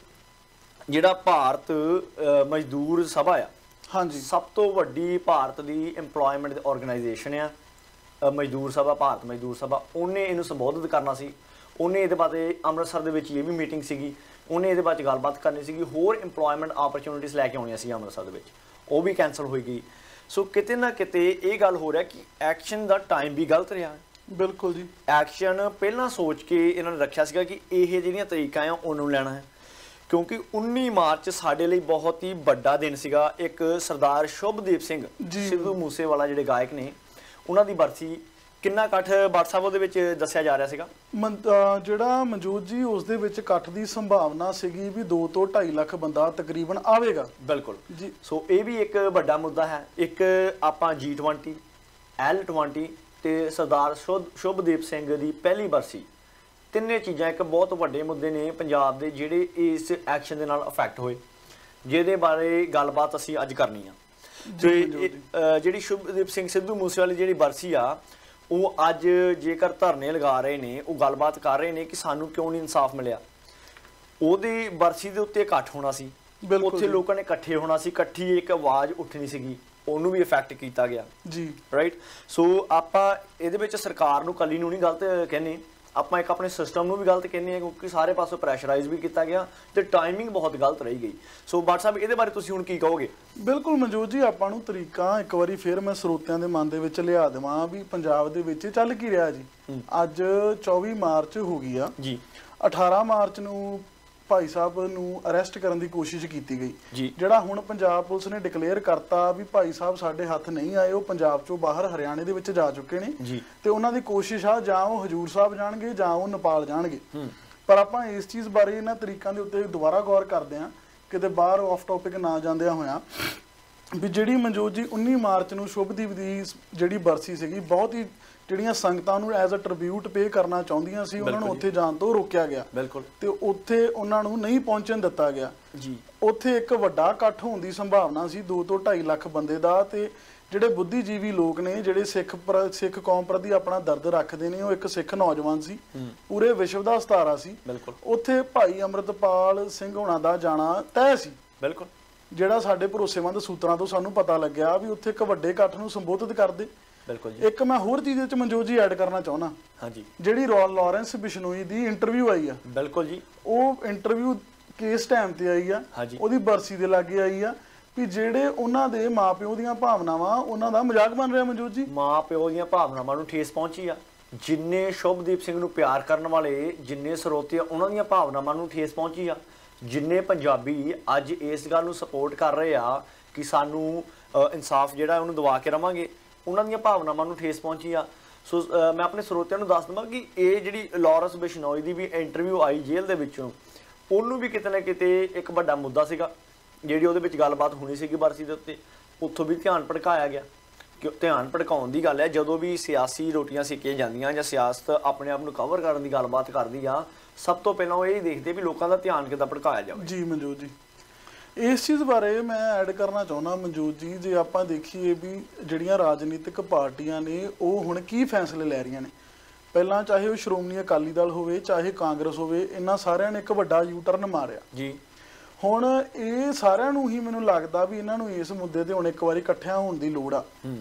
ਜਿਹੜਾ ਭਾਰਤ ਮਜ਼ਦੂਰ ਸਭਾ ਆ, ਹਾਂਜੀ, ਸਭ ਤੋਂ ਵੱਡੀ ਭਾਰਤ ਦੀ ਇੰਪਲੋਇਮੈਂਟ ਦੀ ਆਰਗੇਨਾਈਜੇਸ਼ਨ ਆ ਮਜ਼ਦੂਰ ਸਭਾ, ਭਾਰਤ ਮਜ਼ਦੂਰ ਸਭਾ, ਉਹਨੇ ਇਹਨੂੰ ਸੰਬੋਧਿਤ ਕਰਨਾ ਸੀ। ਉਹਨੇ ਇਹਦੇ ਬਾਰੇ ਅੰਮ੍ਰਿਤਸਰ ਦੇ ਵਿੱਚ ਇਹ ਵੀ ਮੀਟਿੰਗ ਸੀਗੀ, ਉਹਨੇ ਇਹਦੇ ਬਾਰੇ ਗੱਲਬਾਤ ਕਰਨੀ ਸੀਗੀ, ਹੋਰ ਇੰਪਲੋਇਮੈਂਟ ਆਪਰਚੁਨਿਟੀਜ਼ ਲੈ ਕੇ ਆਉਣੀਆਂ ਸੀ ਅੰਮ੍ਰਿਤਸਰ ਦੇ ਵਿੱਚ, ਉਹ ਵੀ ਕੈਂਸਲ ਹੋਈ ਗਈ। ਸੋ ਕਿਤੇ ਨਾ ਕਿਤੇ ਇਹ ਗੱਲ ਹੋ ਰਿਹਾ ਕਿ ਐਕਸ਼ਨ ਦਾ ਟਾਈਮ ਵੀ ਗਲਤ ਰਿਹਾ। ਬਿਲਕੁਲ ਜੀ, ਐਕਸ਼ਨ ਪਹਿਲਾਂ ਸੋਚ ਕੇ ਇਹਨਾਂ ਨੇ ਰੱਖਿਆ ਸੀਗਾ ਕਿ ਇਹ ਜਿਹੜੀਆਂ ਤਰੀਕਾਂ ਆ ਉਹਨੂੰ ਲੈਣਾ ਹੈ, ਕਿਉਂਕਿ ਉੱਨੀ ਮਾਰਚ ਸਾਡੇ ਲਈ ਬਹੁਤ ਹੀ ਵੱਡਾ ਦਿਨ ਸੀਗਾ। ਇੱਕ ਸਰਦਾਰ ਸ਼ੁਭਦੀਪ ਸਿੰਘ ਸਿੱਧੂ ਮੂਸੇਵਾਲਾ ਜਿਹੜੇ ਗਾਇਕ ਨੇ, ਉਹਨਾਂ ਦੀ ਬਰਸੀ। ਕਿੰਨਾ ਇਕੱਠ ਬਾਠ ਸਾਹਿਬ ਉਹਦੇ ਵਿੱਚ ਦੱਸਿਆ ਜਾ ਰਿਹਾ ਸੀਗਾ? ਜਿਹੜਾ ਮਨਜੋਤ ਜੀ ਉਸ ਦੇ ਵਿੱਚ ਇਕੱਠ ਦੀ ਸੰਭਾਵਨਾ ਸੀਗੀ ਵੀ ਦੋ ਤੋਂ ਢਾਈ ਲੱਖ ਬੰਦਾ ਤਕਰੀਬਨ ਆਵੇਗਾ। ਬਿਲਕੁਲ ਜੀ। ਸੋ ਇਹ ਵੀ ਇੱਕ ਵੱਡਾ ਮੁੱਦਾ ਹੈ। ਇੱਕ ਆਪਾਂ ਜੀ ਟਵੰਟੀ, ਐਲ ਟਵੰਟੀ ਤੇ ਸਰਦਾਰ ਸ਼ੁਭਦੀਪ ਸਿੰਘ ਦੀ ਪਹਿਲੀ ਬਰਸੀ, ਤਿੰਨੇ ਚੀਜ਼ਾਂ ਇੱਕ ਬਹੁਤ ਵੱਡੇ ਮੁੱਦੇ ਨੇ ਪੰਜਾਬ ਦੇ, ਜਿਹੜੇ ਇਸ ਐਕਸ਼ਨ ਦੇ ਨਾਲ ਅਫੈਕਟ ਹੋਏ, ਜਿਹਦੇ ਬਾਰੇ ਗੱਲਬਾਤ ਅਸੀਂ ਅੱਜ ਕਰਨੀ ਆ। ਤੇ ਜਿਹੜੀ ਸ਼ੁਭਦੀਪ ਸਿੰਘ ਸਿੱਧੂ ਮੂਸੇਵਾਲੇ ਜਿਹੜੀ ਬਰਸੀ ਆ, ਉਹ ਅੱਜ ਜੇਕਰ ਧਰਨੇ ਲਗਾ ਰਹੇ ਨੇ, ਉਹ ਗੱਲਬਾਤ ਕਰ ਰਹੇ ਨੇ ਕਿ ਸਾਨੂੰ ਕਿਉਂ ਨਹੀਂ ਇਨਸਾਫ ਮਿਲਿਆ। ਉਹਦੀ ਬਰਸੀ ਦੇ ਉੱਤੇ ਇਕੱਠ ਹੋਣਾ ਸੀ, ਉੱਥੇ ਲੋਕਾਂ ਨੇ ਇਕੱਠੇ ਹੋਣਾ ਸੀ, ਇਕੱਠੀ ਇੱਕ ਆਵਾਜ਼ ਉੱਠਣੀ ਸੀਗੀ, ਉਹਨੂੰ ਵੀ ਇਫੈਕਟ ਕੀਤਾ ਗਿਆ ਜੀ, ਰਾਈਟ। ਸੋ ਆਪਾਂ ਇਹਦੇ ਵਿੱਚ ਸਰਕਾਰ ਨੂੰ ਕੱਲੀ ਨੂੰ ਨਹੀਂ ਗਲਤ ਕਹਿੰਦੇ, ਆਪਾਂ ਇੱਕ ਆਪਣੇ ਸਿਸਟਮ ਨੂੰ ਵੀ ਗਲਤ ਕਹਿੰਦੇ ਹਾਂ, ਕਿਉਂਕਿ ਸਾਰੇ ਪਾਸੋਂ ਪ੍ਰੈਸ਼ਰਾਈਜ਼ ਵੀ ਕੀਤਾ ਗਿਆ ਤੇ ਟਾਈਮਿੰਗ ਬਹੁਤ ਗਲਤ ਰਹੀ ਗਈ। ਸੋ ਬਾਠ ਸਾਹਿਬ ਇਹਦੇ ਬਾਰੇ ਤੁਸੀਂ ਹੁਣ ਕੀ ਕਹੋਗੇ? ਬਿਲਕੁਲ ਮਨਜੋਤ ਜੀ, ਆਪਾਂ ਨੂੰ ਤਰੀਕਾ ਇੱਕ ਵਾਰੀ ਫਿਰ ਮੈਂ ਸਰੋਤਿਆਂ ਦੇ ਮਨ ਦੇ ਵਿੱਚ ਲਿਆ ਦੇਵਾਂ ਵੀ ਪੰਜਾਬ ਦੇ ਵਿੱਚ ਚੱਲ ਕੀ ਰਿਹਾ ਜੀ। ਅੱਜ ਚੌਵੀ ਮਾਰਚ ਹੋ ਗਈ ਆ ਜੀ, ਅਠਾਰਾਂ ਮਾਰਚ ਨੂੰ ਭਾਈ ਸਾਹਿਬ ਨੂੰ ਅਰੈਸਟ ਕਰਨ ਦੀ ਕੋਸ਼ਿਸ਼ ਕੀਤੀ ਗਈ। ਜਿਹੜਾ ਹੁਣ ਪੰਜਾਬ ਪੁਲਿਸ ਨੇ ਡਿਕਲੇਅਰ ਕਰਤਾ ਵੀ ਭਾਈ ਸਾਹਿਬ ਸਾਡੇ ਹੱਥ ਨਹੀਂ ਆਏ, ਉਹ ਪੰਜਾਬ ਚੋਂ ਬਾਹਰ ਹਰਿਆਣੇ ਦੇ ਵਿੱਚ ਜਾ ਚੁੱਕੇ ਨੇ ਤੇ ਉਹਨਾਂ ਦੀ ਕੋਸ਼ਿਸ਼ ਆ ਜਾਂ ਉਹ ਹਜੂਰ ਸਾਹਿਬ ਜਾਣਗੇ ਜਾਂ ਉਹ ਨੇਪਾਲ ਜਾਣਗੇ। ਪਰ ਆਪਾਂ ਇਸ ਚੀਜ਼ ਬਾਰੇ ਇਹਨਾਂ ਤਰੀਕਾਂ ਦੇ ਉੱਤੇ ਦੁਬਾਰਾ ਗੌਰ ਕਰਦੇ ਹਾਂ, ਕਿਤੇ ਬਾਹਰ ਆਫ ਟੌਪਿਕ ਨਾ ਜਾਂਦਿਆਂ ਹੋਇਆਂ, ਵੀ ਜਿਹੜੀ ਮਨਜੋਤ ਜੀ ਉੱਨੀ ਮਾਰਚ ਨੂੰ ਸ਼ੁਭਦੀਪ ਦੀ ਜਿਹੜੀ ਬਰਸੀ ਸੀਗੀ, ਬਹੁਤ ਹੀ ਜਿਹੜੀਆਂ ਸੰਗਤਾਂ ਨੂੰ ਐਜ਼ ਅ ਟ੍ਰਿਬਿਊਟ ਪੇ ਕਰਨਾ ਚਾਹੁੰਦੀਆਂ ਸੀ, ਉਹਨਾਂ ਨੂੰ ਉੱਥੇ ਜਾਣ ਤੋਂ ਰੋਕਿਆ ਗਿਆ। ਬਿਲਕੁਲ। ਤੇ ਉੱਥੇ ਉਹਨਾਂ ਨੂੰ ਨਹੀਂ ਪਹੁੰਚਣ ਦਿੱਤਾ ਗਿਆ ਜੀ। ਉੱਥੇ ਇੱਕ ਵੱਡਾ ਇਕੱਠ ਹੋਣ ਦੀ ਸੰਭਾਵਨਾ ਸੀ, ਦੋ ਤੋਂ ਢਾਈ ਲੱਖ ਬੰਦੇ ਦਾ। ਤੇ ਜਿਹੜੇ ਬੁੱਧੀਜੀਵੀ ਲੋਕ ਨੇ, ਜਿਹੜੇ ਸਿੱਖ ਸਿੱਖ ਕੌਮ ਪ੍ਰਤੀ ਆਪਣਾ ਦਰਦ ਰੱਖਦੇ ਨੇ, ਉਹ ਇੱਕ ਸਿੱਖ ਨੌਜਵਾਨ ਸੀ, ਪੂਰੇ ਵਿਸ਼ਵ ਦਾ ਸਤਾਰਾ ਸੀ। ਬਿਲਕੁਲ। ਉੱਥੇ ਭਾਈ ਅੰਮ੍ਰਿਤਪਾਲ ਸਿੰਘ ਹੋਣਾ ਦਾ ਜਾਣਾ ਤੈਅ ਸੀ। ਬਿਲਕੁਲ। ਜਿਹੜਾ ਸਾਡੇ ਭਰੋਸੇਮੰਦ ਸੂਤਰਾਂ ਤੋਂ ਸਾਨੂੰ ਪਤਾ ਲੱਗਿਆ ਵੀ ਉੱਥੇ ਇੱਕ ਵੱਡੇ ਇਕੱਠ ਨੂੰ ਸੰਬੋਧਿਤ ਕਰਦੇ। ਬਿਲਕੁਲ ਜੀ। ਇੱਕ ਮੈਂ ਹੋਰ ਚੀਜ਼ ਵਿੱਚ ਮਨਜੋਤ ਜੀ ਐਡ ਕਰਨਾ ਚਾਹੁੰਦਾ, ਹਾਂਜੀ, ਜਿਹੜੀ ਲਾਰੈਂਸ ਬਿਸ਼ਨੋਈ ਦੀ ਇੰਟਰਵਿਊ ਆਈ ਆ। ਬਿਲਕੁਲ ਜੀ। ਉਹ ਇੰਟਰਵਿਊ ਕਿਸ ਟਾਈਮ ਤੇ ਆਈ ਆ? ਉਹਦੀ ਬਰਸੀ ਦੇ ਲਾਗੇ ਆਈ ਆ, ਵੀ ਜਿਹੜੇ ਉਹਨਾਂ ਦੇ ਮਾਪਿਓ ਦੀਆਂ ਭਾਵਨਾਵਾਂ, ਉਹਨਾਂ ਦਾ ਮਜ਼ਾਕ ਬਣ ਰਿਹਾ ਮਨਜੋਤ ਜੀ। ਮਾਪਿਓ ਦੀਆਂ ਭਾਵਨਾਵਾਂ ਨੂੰ ਠੇਸ ਪਹੁੰਚੀ ਆ। ਜਿੰਨੇ ਸ਼ੁਭਦੀਪ ਸਿੰਘ ਨੂੰ ਪਿਆਰ ਕਰਨ ਵਾਲੇ, ਜਿੰਨੇ ਸਰੋਤੇ, ਉਹਨਾਂ ਦੀਆਂ ਭਾਵਨਾਵਾਂ ਨੂੰ ਠੇਸ ਪਹੁੰਚੀ ਆ। ਜਿੰਨੇ ਪੰਜਾਬੀ ਅੱਜ ਇਸ ਗੱਲ ਨੂੰ ਸਪੋਰਟ ਕਰ ਰਹੇ ਆ ਕਿ ਸਾਨੂੰ ਇਨਸਾਫ ਜਿਹੜਾ ਉਹਨੂੰ ਦਵਾ ਕੇ ਰਵਾਂਗੇ, ਉਹਨਾਂ ਦੀਆਂ ਭਾਵਨਾਵਾਂ ਨੂੰ ਠੇਸ ਪਹੁੰਚੀ ਆ। ਸੋ ਮੈਂ ਆਪਣੇ ਸਰੋਤਿਆਂ ਨੂੰ ਦੱਸ ਦਵਾਂ ਕਿ ਇਹ ਜਿਹੜੀ ਲਾਰੈਂਸ ਬਿਸ਼ਨੋਈ ਦੀ ਵੀ ਇੰਟਰਵਿਊ ਆਈ ਜੇਲ੍ਹ ਦੇ ਵਿੱਚੋਂ, ਉਹਨੂੰ ਵੀ ਕਿਤੇ ਨਾ ਕਿਤੇ ਇੱਕ ਵੱਡਾ ਮੁੱਦਾ ਸੀਗਾ, ਜਿਹੜੀ ਉਹਦੇ ਵਿੱਚ ਗੱਲਬਾਤ ਹੋਣੀ ਸੀਗੀ ਬਰਸੀ ਦੇ ਉੱਤੇ, ਉੱਥੋਂ ਵੀ ਧਿਆਨ ਭਟਕਾਇਆ ਗਿਆ। ਕਿ ਧਿਆਨ ਭਟਕਾਉਣ ਦੀ ਗੱਲ ਹੈ, ਜਦੋਂ ਵੀ ਸਿਆਸੀ ਰੋਟੀਆਂ ਸੇਕੀਆਂ ਜਾਂਦੀਆਂ ਜਾਂ ਸਿਆਸਤ ਆਪਣੇ ਆਪ ਨੂੰ ਕਵਰ ਕਰਨ ਦੀ ਗੱਲਬਾਤ ਕਰਦੀ ਆ, ਸਭ ਤੋਂ ਪਹਿਲਾਂ ਉਹ ਇਹ ਦੇਖਦੇ ਵੀ ਲੋਕਾਂ ਦਾ ਧਿਆਨ ਕਿੱਦਾਂ ਭਟਕਾਇਆ ਜਾਵੇ। ਜੀ ਮਨਜੋਤ ਜੀ, ਇਸ ਚੀਜ਼ ਬਾਰੇ ਮੈਂ ਐਡ ਕਰਨਾ ਚਾਹੁੰਦਾ ਮਨਜੋਤ ਜੀ, ਜੇ ਆਪਾਂ ਦੇਖੀਏ ਵੀ ਜਿਹੜੀਆਂ ਰਾਜਨੀਤਿਕ ਪਾਰਟੀਆਂ ਨੇ ਉਹ ਹੁਣ ਕੀ ਫੈਸਲੇ ਲੈ ਰਹੀਆਂ ਨੇ। ਪਹਿਲਾਂ ਚਾਹੇ ਉਹ ਸ਼੍ਰੋਮਣੀ ਅਕਾਲੀ ਦਲ ਹੋਵੇ ਚਾਹੇ ਕਾਂਗਰਸ ਹੋਵੇ, ਇਹਨਾਂ ਸਾਰਿਆਂ ਨੇ ਇੱਕ ਵੱਡਾ ਯੂ ਟਰਨ ਮਾਰਿਆ ਜੀ। ਹੁਣ ਇਹ ਸਾਰਿਆਂ ਨੂੰ ਹੀ ਮੈਨੂੰ ਲੱਗਦਾ ਵੀ ਇਹਨਾਂ ਨੂੰ ਇਸ ਮੁੱਦੇ ਤੇ ਹੁਣ ਇੱਕ ਵਾਰੀ ਇਕੱਠਿਆਂ ਹੋਣ ਦੀ ਲੋੜ ਆ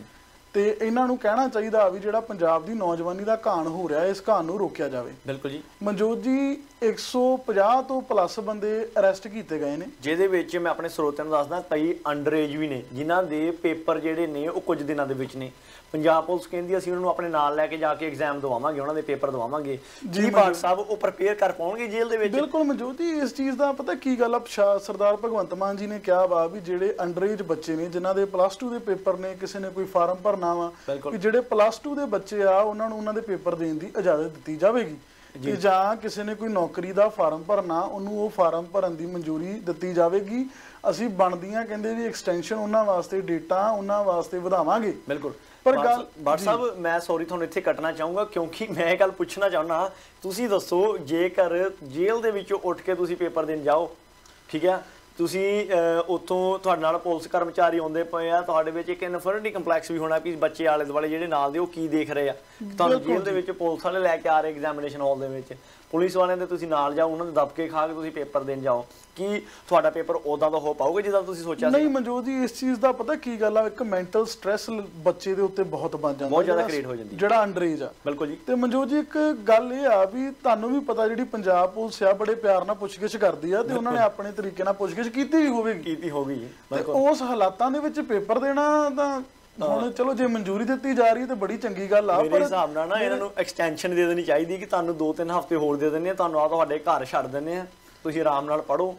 ਤੇ ਇਹਨਾਂ ਨੂੰ ਕਹਿਣਾ ਚਾਹੀਦਾ ਵੀ ਜਿਹੜਾ ਪੰਜਾਬ ਦੀ ਨੌਜਵਾਨੀ ਦਾ ਘਾਣ ਹੋ ਰਿਹਾ ਇਸ ਘਾਣ ਨੂੰ ਰੋਕਿਆ ਜਾਵੇ। ਬਿਲਕੁਲ ਜੀ। ਮਨਜੋਤ ਜੀ ਇੱਕ ਸੌ ਪੰਜਾਹ ਤੋਂ ਪਲੱਸ ਬੰਦੇ ਅਰੈਸਟ ਕੀਤੇ ਗਏ ਨੇ, ਜਿਹਦੇ ਵਿੱਚ ਮੈਂ ਆਪਣੇ ਸਰੋਤਿਆਂ ਨੂੰ ਦੱਸਦਾ ਕਈ ਅੰਡਰ ਏਜ ਵੀ ਨੇ ਜਿਨ੍ਹਾਂ ਦੇ ਪੇਪਰ ਜਿਹੜੇ ਨੇ ਉਹ ਕੁਝ ਦਿਨਾਂ ਦੇ ਵਿੱਚ ਨੇ। ਪੰਜਾਬ ਪੁਲਿਸ ਕਹਿੰਦੀ ਅਸੀਂ ਉਹਨਾਂ ਨੂੰ ਆਪਣੇ ਨਾਲ ਲੈ ਕੇ ਜਾ ਕੇ ਐਗਜ਼ਾਮ ਦਵਾਵਾਂਗੇ, ਉਹਨਾਂ ਦੇ ਪੇਪਰ ਦਵਾਵਾਂਗੇ। ਜੀ ਬਾਗ ਸਾਹਿਬ ਉਹ ਪ੍ਰਪੇਅਰ ਕਰ ਪਾਉਣਗੇ ਜੇਲ੍ਹ ਦੇ ਵਿੱਚ? ਬਿਲਕੁਲ ਮਨਜੋਤ ਜੀ, ਇਸ ਚੀਜ਼ ਦਾ ਪਤਾ ਕੀ ਗੱਲ ਆ, ਸਰਦਾਰ ਭਗਵੰਤ ਮਾਨ ਜੀ ਨੇ ਕਿਹਾ ਵਾ ਵੀ ਜਿਹੜੇ ਅੰਡਰ ਏਜ ਬੱਚੇ ਨੇ ਜਿਨ੍ਹਾਂ ਦੇ ਪਲੱਸ ਟੂ ਦੇ ਪੇਪਰ ਨੇ, ਕਿਸੇ ਨੇ ਕੋਈ ਫਾਰਮ ਭਰਨਾ ਵਾ, ਵੀ ਜਿਹੜੇ ਪਲੱਸ ਟੂ ਦੇ ਬੱਚੇ ਆ ਉਹਨਾਂ ਨੂੰ ਉਹਨਾਂ ਦੇ ਪੇਪਰ ਦੇਣ ਦੀ ਇਜਾਜ਼ਤ ਦਿੱਤੀ ਜਾਵੇਗੀ ਤੇ ਜਾਂ ਕਿਸੇ ਨੇ ਕੋਈ ਨੌਕਰੀ ਦਾ ਫਾਰਮ ਭਰਨਾ ਉਹਨੂੰ ਉਹ ਫਾਰਮ ਭਰਨ ਦੀ ਮਨਜ਼ੂਰੀ ਦਿੱਤੀ ਜਾਵੇਗੀ। ਅਸੀਂ ਬਣਦੀਆਂ ਕਹਿੰਦੇ ਵੀ ਐਕਸਟੈਂਸ਼ਨ ਉਹਨਾਂ ਵਾਸਤੇ ਡੇਟਾ ਉਹਨਾਂ ਵਾਸਤੇ ਵਧਾਵਾਂਗੇ। ਬਿਲਕੁਲ। ਪਰ ਗੱਲ ਬਾਟ ਸਾਹਿਬ ਮੈਂ ਸੌਰੀ ਤੁਹਾਨੂੰ ਇੱਥੇ ਕੱਟਣਾ ਚਾਹੂੰਗਾ ਕਿਉਂਕਿ ਮੈਂ ਇਹ ਗੱਲ ਪੁੱਛਣਾ ਚਾਹੁੰਦਾ, ਤੁਸੀਂ ਦੱਸੋ ਜੇਕਰ ਜੇਲ੍ਹ ਦੇ ਵਿੱਚੋਂ ਉੱਠ ਕੇ ਤੁਸੀਂ ਪੇਪਰ ਦੇਣ ਜਾਓ, ਠੀਕ ਹੈ, ਤੁਸੀਂ ਉੱਥੋਂ ਤੁਹਾਡੇ ਨਾਲ ਪੁਲਿਸ ਕਰਮਚਾਰੀ ਆਉਂਦੇ ਪਏ ਆ, ਤੁਹਾਡੇ ਵਿੱਚ ਇੱਕ ਇਨਫੀਰੀਅਰਿਟੀ ਕੰਪਲੈਕਸ ਵੀ ਹੋਣਾ ਵੀ ਬੱਚੇ ਆਲੇ ਦੁਆਲੇ ਜਿਹੜੇ ਨਾਲ ਦੇ ਉਹ ਕੀ ਦੇਖ ਰਹੇ ਆ। ਤੁਹਾਨੂੰ ਜੇਲ੍ਹ ਦੇ ਵਿੱਚ ਪੁਲਿਸ ਵਾਲੇ ਲੈ ਕੇ ਆ ਰਹੇ ਐਗਜ਼ਾਮੀਨੇਸ਼ਨ ਹਾਲ ਦੇ ਵਿੱਚ, ਪੁਲਿਸ ਵਾਲਿਆਂ ਦੇ ਤੁਸੀਂ ਨਾਲ ਜਾਓ, ਉਹਨਾਂ ਦੇ ਦਬਕੇ ਖਾ ਕੇ ਤੁਸੀਂ ਪੇਪਰ ਦੇਣ ਜਾਓ, ਕੀ ਤੁਹਾਡਾ ਪੇਪਰ ਉਦਾਂ ਦਾ ਹੋ ਪਾਊਗਾ ਜਿੱਦਾਂ ਤੁਸੀਂ ਸੋਚਿਆ ਸੀ? ਨਹੀਂ ਮਨਜੋਤ ਜੀ, ਇਸ ਚੀਜ਼ ਦਾ ਪਤਾ ਕੀ ਗੱਲ ਆ, ਇੱਕ ਮੈਂਟਲ ਸਟ੍ਰੈਸ ਬੱਚੇ ਦੇ ਉੱਤੇ ਬਹੁਤ ਬਣ ਜਾਂਦਾ, ਬਹੁਤ ਜ਼ਿਆਦਾ ਕ੍ਰੀਏਟ ਹੋ ਜਾਂਦੀ ਜਿਹੜਾ ਅੰਡਰ ਏਜ ਆ। ਬਿਲਕੁਲ ਜੀ। ਤੇ ਮਨਜੋਤ ਜੀ ਇੱਕ ਗੱਲ ਇਹ ਆ ਵੀ ਤੁਹਾਨੂੰ ਵੀ ਪਤਾ ਜਿਹੜੀ ਪੰਜਾਬ ਪੁਲਿਸ ਆ ਬੜੇ ਪਿਆਰ ਨਾਲ ਪੁੱਛਗਿੱਛ ਕਰਦੀ ਆ ਤੇ ਉਹਨਾਂ ਨੇ ਆਪਣੇ ਤਰੀਕੇ ਨਾਲ ਪੁੱਛਗਿੱਛ ਕੀਤੀ ਵੀ ਹੋਵੇਗੀ ਕੀਤੀ ਹੋਗੀ ਉਸ ਹਾਲਾਤਾਂ ਦੇ ਵਿੱਚ ਪੇਪਰ ਦੇਣਾ ਤਾਂ ਹੁਣ ਚਲੋ ਜੇ ਮਨਜ਼ੂਰੀ ਦਿੱਤੀ ਜਾ ਰਹੀ ਹੈ ਤਾਂ ਬੜੀ ਚੰਗੀ ਗੱਲ ਆ। ਮੇਰੇ ਹਿਸਾਬ ਨਾਲ ਨਾ ਇਹਨਾਂ ਨੂੰ ਐਕਸਟੈਂਸ਼ਨ ਦੇ ਦੇਣੀ ਚਾਹੀਦੀ ਕਿ ਤੁਹਾਨੂੰ ਦੋ ਤਿੰਨ ਹਫ਼ਤੇ ਹੋਰ ਦੇ ਦਿੰਦੇ ਆ, ਤੁਹਾਨੂੰ ਆ ਤੁਹਾਡੇ ਘਰ ਛੱਡ ਦਿੰਦੇ ਆ, ਤੁਸੀਂ ਆਰਾਮ ਨਾਲ ਪੜ੍ਹੋ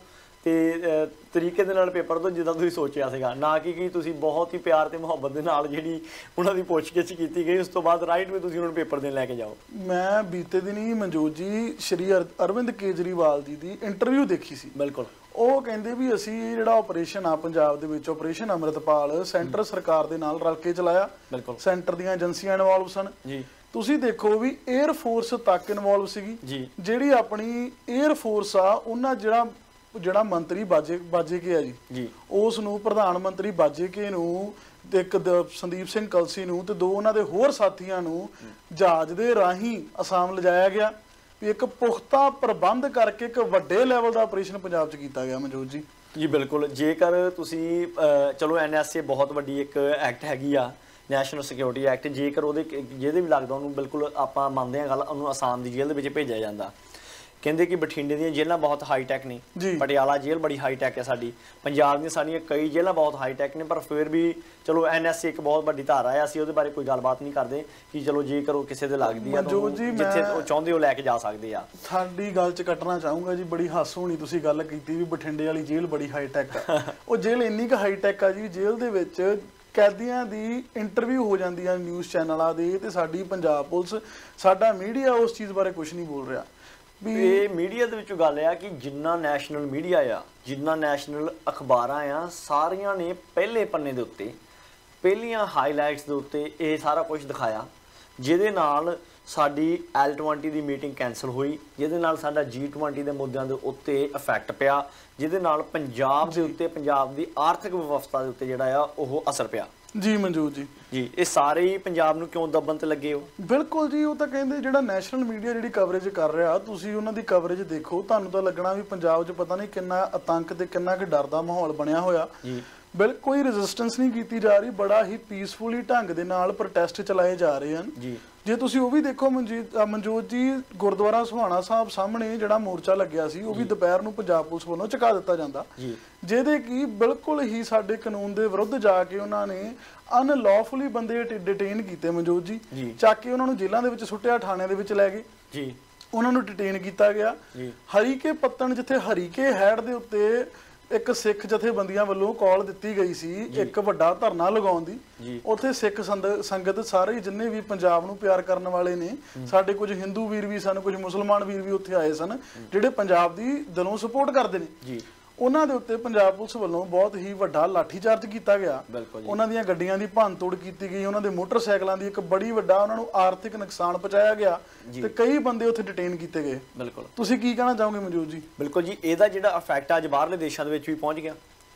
ਤੇ ਤਰੀਕੇ ਦੇ ਨਾਲ ਪੇਪਰ ਤੋਂ ਜਿੱਦਾਂ ਤੁਸੀਂ ਸੋਚਿਆ ਸੀਗਾ, ਨਾ ਕਿ ਕੀ ਤੁਸੀਂ ਬਹੁਤ ਹੀ ਪਿਆਰ ਤੇ ਮੁਹੱਬਤ ਦੇ ਨਾਲ ਜਿਹੜੀ ਉਹਨਾਂ ਦੀ ਪੁੱਛਗਿੱਛ ਕੀਤੀ ਗਈ ਉਸ ਤੋਂ ਬਾਅਦ ਰਾਈਟ ਵੀ ਤੁਸੀਂ ਉਹਨਾਂ ਨੂੰ ਪੇਪਰ ਦੇਣ ਲੈ ਕੇ ਜਾਓ। ਮੈਂ ਬੀਤੇ ਦਿਨੀ ਮਨਜੋਤ ਜੀ ਸ਼੍ਰੀ ਅਰਵਿੰਦ ਕੇਜਰੀਵਾਲ ਜੀ ਦੀ ਇੰਟਰਵਿਊ ਦੇਖੀ ਸੀ। ਬਿਲਕੁਲ। ਉਹ ਕਹਿੰਦੇ ਵੀ ਅਸੀਂ ਜਿਹੜਾ ਆਪਰੇਸ਼ਨ ਆ ਪੰਜਾਬ ਦੇ ਵਿੱਚ ਆਪਰੇਸ਼ਨ ਅੰਮ੍ਰਿਤਪਾਲ ਸੈਂਟਰ ਸਰਕਾਰ ਦੇ ਨਾਲ ਰਲ ਕੇ ਚਲਾਇਆ, ਸੈਂਟਰ ਦੀਆਂ ਏਜੰਸੀਆਂ ਇਨਵੋਲਵ ਸਨ ਜੀ। ਤੁਸੀਂ ਦੇਖੋ ਵੀ 에ਅਰ ਫੋਰਸ ਤੱਕ ਇਨਵੋਲਵ ਸੀਗੀ ਜੀ। ਜਿਹੜੀ ਆਪਣੀ 에ਅਰ ਫੋਰਸ ਆ ਉਹਨਾਂ ਜਿਹੜਾ ਜਿਹੜਾ ਮੰਤਰੀ ਬਾਜੇ ਬਾਜੇ ਕੇ ਆ ਜੀ ਜੀ ਉਸ ਨੂੰ ਪ੍ਰਧਾਨ ਮੰਤਰੀ ਬਾਜੇ ਕੇ ਨੂੰ ਤੇ ਇੱਕ ਸੰਦੀਪ ਸਿੰਘ ਕਲਸੀ ਨੂੰ ਤੇ ਦੋ ਉਹਨਾਂ ਦੇ ਹੋਰ ਸਾਥੀਆਂ ਨੂੰ ਜਹਾਜ਼ ਦੇ ਰਾਹੀਂ ਅਸਾਮ ਲਿਜਾਇਆ ਗਿਆ ਵੀ ਇੱਕ ਪੁਖਤਾ ਪ੍ਰਬੰਧ ਕਰਕੇ ਇੱਕ ਵੱਡੇ ਲੈਵਲ ਦਾ ਆਪਰੇਸ਼ਨ ਪੰਜਾਬ 'ਚ ਕੀਤਾ ਗਿਆ। ਮਨਜੋਤ ਜੀ ਜੀ ਬਿਲਕੁਲ। ਜੇਕਰ ਤੁਸੀਂ ਚਲੋ ਐਨ ਐਸ ਏ ਬਹੁਤ ਵੱਡੀ ਇੱਕ ਐਕਟ ਹੈਗੀ ਆ, ਨੈਸ਼ਨਲ ਸਿਕਿਉਰਿਟੀ ਐਕਟ, ਜੇਕਰ ਉਹਦੇ ਜਿਹਦੇ ਵੀ ਲੱਗਦਾ ਉਹਨੂੰ ਬਿਲਕੁਲ ਆਪਾਂ ਮੰਨਦੇ ਹਾਂ ਗੱਲ, ਉਹਨੂੰ ਆਸਾਮ ਦੀ ਜੇਲ੍ਹ ਦੇ ਵਿੱਚ ਭੇਜਿਆ ਜਾਂਦਾ। ਕਹਿੰਦੇ ਕਿ ਬਠਿੰਡੇ ਦੀਆਂ ਜੇਲ੍ਹਾਂ ਬਹੁਤ ਹਾਈਟੈਕ ਨੇ, ਪਟਿਆਲਾ ਜੇਲ੍ਹ ਬੜੀ ਹਾਈਟੈਕ ਹੈ ਸਾਡੀ, ਪੰਜਾਬ ਦੀਆਂ ਸਾਡੀਆਂ ਕਈ ਜੇਲ੍ਹਾਂ ਬਹੁਤ ਹਾਈਟੈਕ ਨੇ, ਪਰ ਫਿਰ ਵੀ ਚਲੋ ਐਨ ਐਸ ਏ ਇੱਕ ਬਹੁਤ ਵੱਡੀ ਧਾਰਾ ਆ, ਅਸੀਂ ਉਹਦੇ ਬਾਰੇ ਕੋਈ ਗੱਲਬਾਤ ਨਹੀਂ ਕਰਦੇ ਕਿ ਚਲੋ ਜੇਕਰ ਉਹ ਕਿਸੇ ਦੇ ਲੱਗਦੀ ਆ ਜਿੱਥੇ ਉਹ ਚਾਹੁੰਦੇ ਉਹ ਲੈ ਕੇ ਜਾ ਸਕਦੇ ਆ। ਸਾਡੀ ਗੱਲ 'ਚ ਕੱਟਣਾ ਚਾਹੂੰਗਾ ਜੀ, ਬੜੀ ਹਾਸੋ ਹੋਣੀ ਤੁਸੀਂ ਗੱਲ ਕੀਤੀ ਵੀ ਬਠਿੰਡੇ ਵਾਲੀ ਜੇਲ੍ਹ ਬੜੀ ਹਾਈਟੈਕ ਆ। ਉਹ ਜੇਲ੍ਹ ਇੰਨੀ ਕੁ ਹਾਈਟੈਕ ਆ ਜੀ, ਜੇਲ੍ਹ ਦੇ ਵਿੱਚ ਕੈਦੀਆਂ ਦੀ ਇੰਟਰਵਿਊ ਹੋ ਜਾਂਦੀ ਆ ਨਿਊਜ਼ ਚੈਨਲਾਂ ਦੇ ਤੇ ਸਾਡੀ ਪੰਜਾਬ ਪੁਲਿਸ ਸਾਡਾ ਮੀਡੀਆ ਉਸ ਚੀਜ਼ ਬਾਰੇ ਕੁਝ ਨਹੀਂ ਬੋਲ ਰਿਹਾ। ਇਹ ਮੀਡੀਆ ਦੇ ਵਿੱਚੋਂ ਗੱਲ ਆ ਕਿ ਜਿੰਨਾ ਨੈਸ਼ਨਲ ਮੀਡੀਆ ਆ, ਜਿੰਨਾ ਨੈਸ਼ਨਲ ਅਖਬਾਰਾਂ ਆ, ਸਾਰੀਆਂ ਨੇ ਪਹਿਲੇ ਪੰਨੇ ਦੇ ਉੱਤੇ ਪਹਿਲੀਆਂ ਹਾਈਲਾਈਟਸ ਦੇ ਉੱਤੇ ਇਹ ਸਾਰਾ ਕੁਝ ਦਿਖਾਇਆ, ਜਿਹਦੇ ਨਾਲ ਸਾਡੀ ਐਲ ਟਵੰਟੀ ਦੀ ਮੀਟਿੰਗ ਕੈਂਸਲ ਹੋਈ, ਜਿਹਦੇ ਨਾਲ ਸਾਡਾ ਜੀ ਟਵੰਟੀ ਦੇ ਮੁੱਦਿਆਂ ਦੇ ਉੱਤੇ ਇਫੈਕਟ ਪਿਆ, ਜਿਹਦੇ ਨਾਲ ਪੰਜਾਬ ਦੇ ਉੱਤੇ ਪੰਜਾਬ ਦੀ ਆਰਥਿਕ ਵਿਵਸਥਾ ਦੇ ਉੱਤੇ ਜਿਹੜਾ ਆ ਉਹ ਅਸਰ ਪਿਆ। ਜੀ ਮਨਜੋਤ ਜੀ ਜੀ ਇਹ ਸਾਰੇ ਹੀ ਪੰਜਾਬ ਨੂੰ ਕਿਉਂ ਦੱਬਣ ਤੇ ਲੱਗੇ ਹੋ? ਬਿਲਕੁਲ ਜੀ, ਉਹ ਤਾਂ ਕਹਿੰਦੇ ਜਿਹੜਾ ਨੈਸ਼ਨਲ ਮੀਡੀਆ ਜਿਹੜੀ ਕਵਰੇਜ ਕਰ ਰਿਹਾ, ਤੁਸੀਂ ਉਹਨਾਂ ਦੀ ਕਵਰੇਜ ਦੇਖੋ, ਤੁਹਾਨੂੰ ਤਾਂ ਲੱਗਣਾ ਵੀ ਪੰਜਾਬ 'ਚ ਪਤਾ ਨਹੀਂ ਕਿੰਨਾ ਆਤੰਕ ਤੇ ਕਿੰਨਾ ਕੁ ਡਰ ਦਾ ਮਾਹੌਲ ਬਣਿਆ ਹੋਇਆ। ਬਿਲਕੁਲ ਕੋਈ ਰੈਜ਼ਿਸਟੈਂਸ ਨਹੀਂ ਕੀਤੀ ਜਾ ਰਹੀ, ਬੜਾ ਹੀ ਪੀਸਫੁਲੀ ਢੰਗ ਦੇ ਨਾਲ ਪ੍ਰੋਟੈਸਟ ਚਲਾਏ ਜਾ ਰਹੇ ਹਨ ਜੀ। ਜੇ ਤੁਸੀਂ ਉਹ ਵੀ ਦੇਖੋ ਮਨਜੀਤ ਮਨਜੋਤ ਜੀ, ਗੁਰਦੁਆਰਾ ਸੁਹਾਣਾ ਸਾਹਿਬ ਸਾਹਮਣੇ ਜਿਹੜਾ ਮੋਰਚਾ ਲੱਗਿਆ ਸੀ ਉਹ ਵੀ ਦੁਪਹਿਰ ਨੂੰ ਪੰਜਾਬ ਪੁਲਿਸ ਵੱਲੋਂ ਚੁਕਾ ਦਿੱਤਾ ਜਾਂਦਾ, ਜਿਹਦੇ ਕਿ ਬਿਲਕੁਲ ਹੀ ਸਾਡੇ ਕਾਨੂੰਨ ਦੇ ਵਿਰੁੱਧ ਜਾ ਕੇ ਉਹਨਾਂ ਨੇ ਅਨਲੌਫੁਲੀ ਬੰਦੇ ਡਿਟੇਨ ਕੀਤੇ। ਮਨਜੋਤ ਜੀ ਚੱਕ ਕੇ ਉਹਨਾਂ ਨੂੰ ਜੇਲ੍ਹਾਂ ਦੇ ਵਿੱਚ ਸੁੱਟਿਆ, ਥਾਣਿਆਂ ਦੇ ਵਿੱਚ ਲੈ ਗਏ ਜੀ, ਉਹਨਾਂ ਨੂੰ ਡਿਟੇਨ ਕੀਤਾ ਗਿਆ। ਹਰੀਕੇ ਪੱਤਣ ਜਿੱਥੇ ਹਰੀਕੇ ਹੈਡ ਦੇ ਉੱਤੇ ਇੱਕ ਸਿੱਖ ਜਥੇਬੰਦੀਆਂ ਵੱਲੋਂ ਕਾਲ ਦਿੱਤੀ ਗਈ ਸੀ ਇੱਕ ਵੱਡਾ ਧਰਨਾ ਲਗਾਉਣ ਦੀ, ਉੱਥੇ ਸਿੱਖ ਸੰਗਤ ਸਾਰੇ ਜਿੰਨੇ ਵੀ ਪੰਜਾਬ ਨੂੰ ਪਿਆਰ ਕਰਨ ਵਾਲੇ ਨੇ, ਸਾਡੇ ਕੁਝ ਹਿੰਦੂ ਵੀਰ ਵੀ ਸਨ, ਕੁਝ ਮੁਸਲਮਾਨ ਵੀਰ ਵੀ ਉੱਥੇ ਆਏ ਸਨ ਜਿਹੜੇ ਪੰਜਾਬ ਦੀ ਦਿਲੋਂ ਸਪੋਰਟ ਕਰਦੇ ਨੇ। ਉਹਨਾਂ ਦੇ ਉੱਤੇ ਪੰਜਾਬ ਪੁਲਿਸ ਵੱਲੋਂ ਬਹੁਤ ਹੀ ਵੱਡਾ ਲਾਠੀਚਾਰਜ ਕੀਤਾ ਗਿਆ, ਉਹਨਾਂ ਦੀਆਂ ਗੱਡੀਆਂ ਦੀ ਭੰਨ ਤੋੜ ਕੀਤੀ ਗਈ, ਉਹਨਾਂ ਦੇ ਮੋਟਰਸਾਈਕਲਾਂ ਦੀ ਇੱਕ ਬੜੀ ਵੱਡਾ ਉਹਨਾਂ ਨੂੰ ਆਰਥਿਕ ਨੁਕਸਾਨ ਪਹੁੰਚਾਇਆ ਗਿਆ ਤੇ ਕਈ ਬੰਦੇ ਉੱਥੇ ਡਿਟੇਨ ਕੀਤੇ ਗਏ। ਬਿਲਕੁਲ। ਤੁਸੀਂ ਕੀ ਕਹਿਣਾ ਚਾਹੋਗੇ ਮਨਜੋਤ ਜੀ? ਬਿਲਕੁਲ ਜੀ, ਇਹਦਾ ਜਿਹੜਾ ਇਫੈਕਟ ਅੱਜ ਬਾਹਰਲੇ ਦੇਸ਼ਾਂ ਦੇ ਵਿੱਚ ਵੀ ਪਹੁੰਚ ਗਿਆ,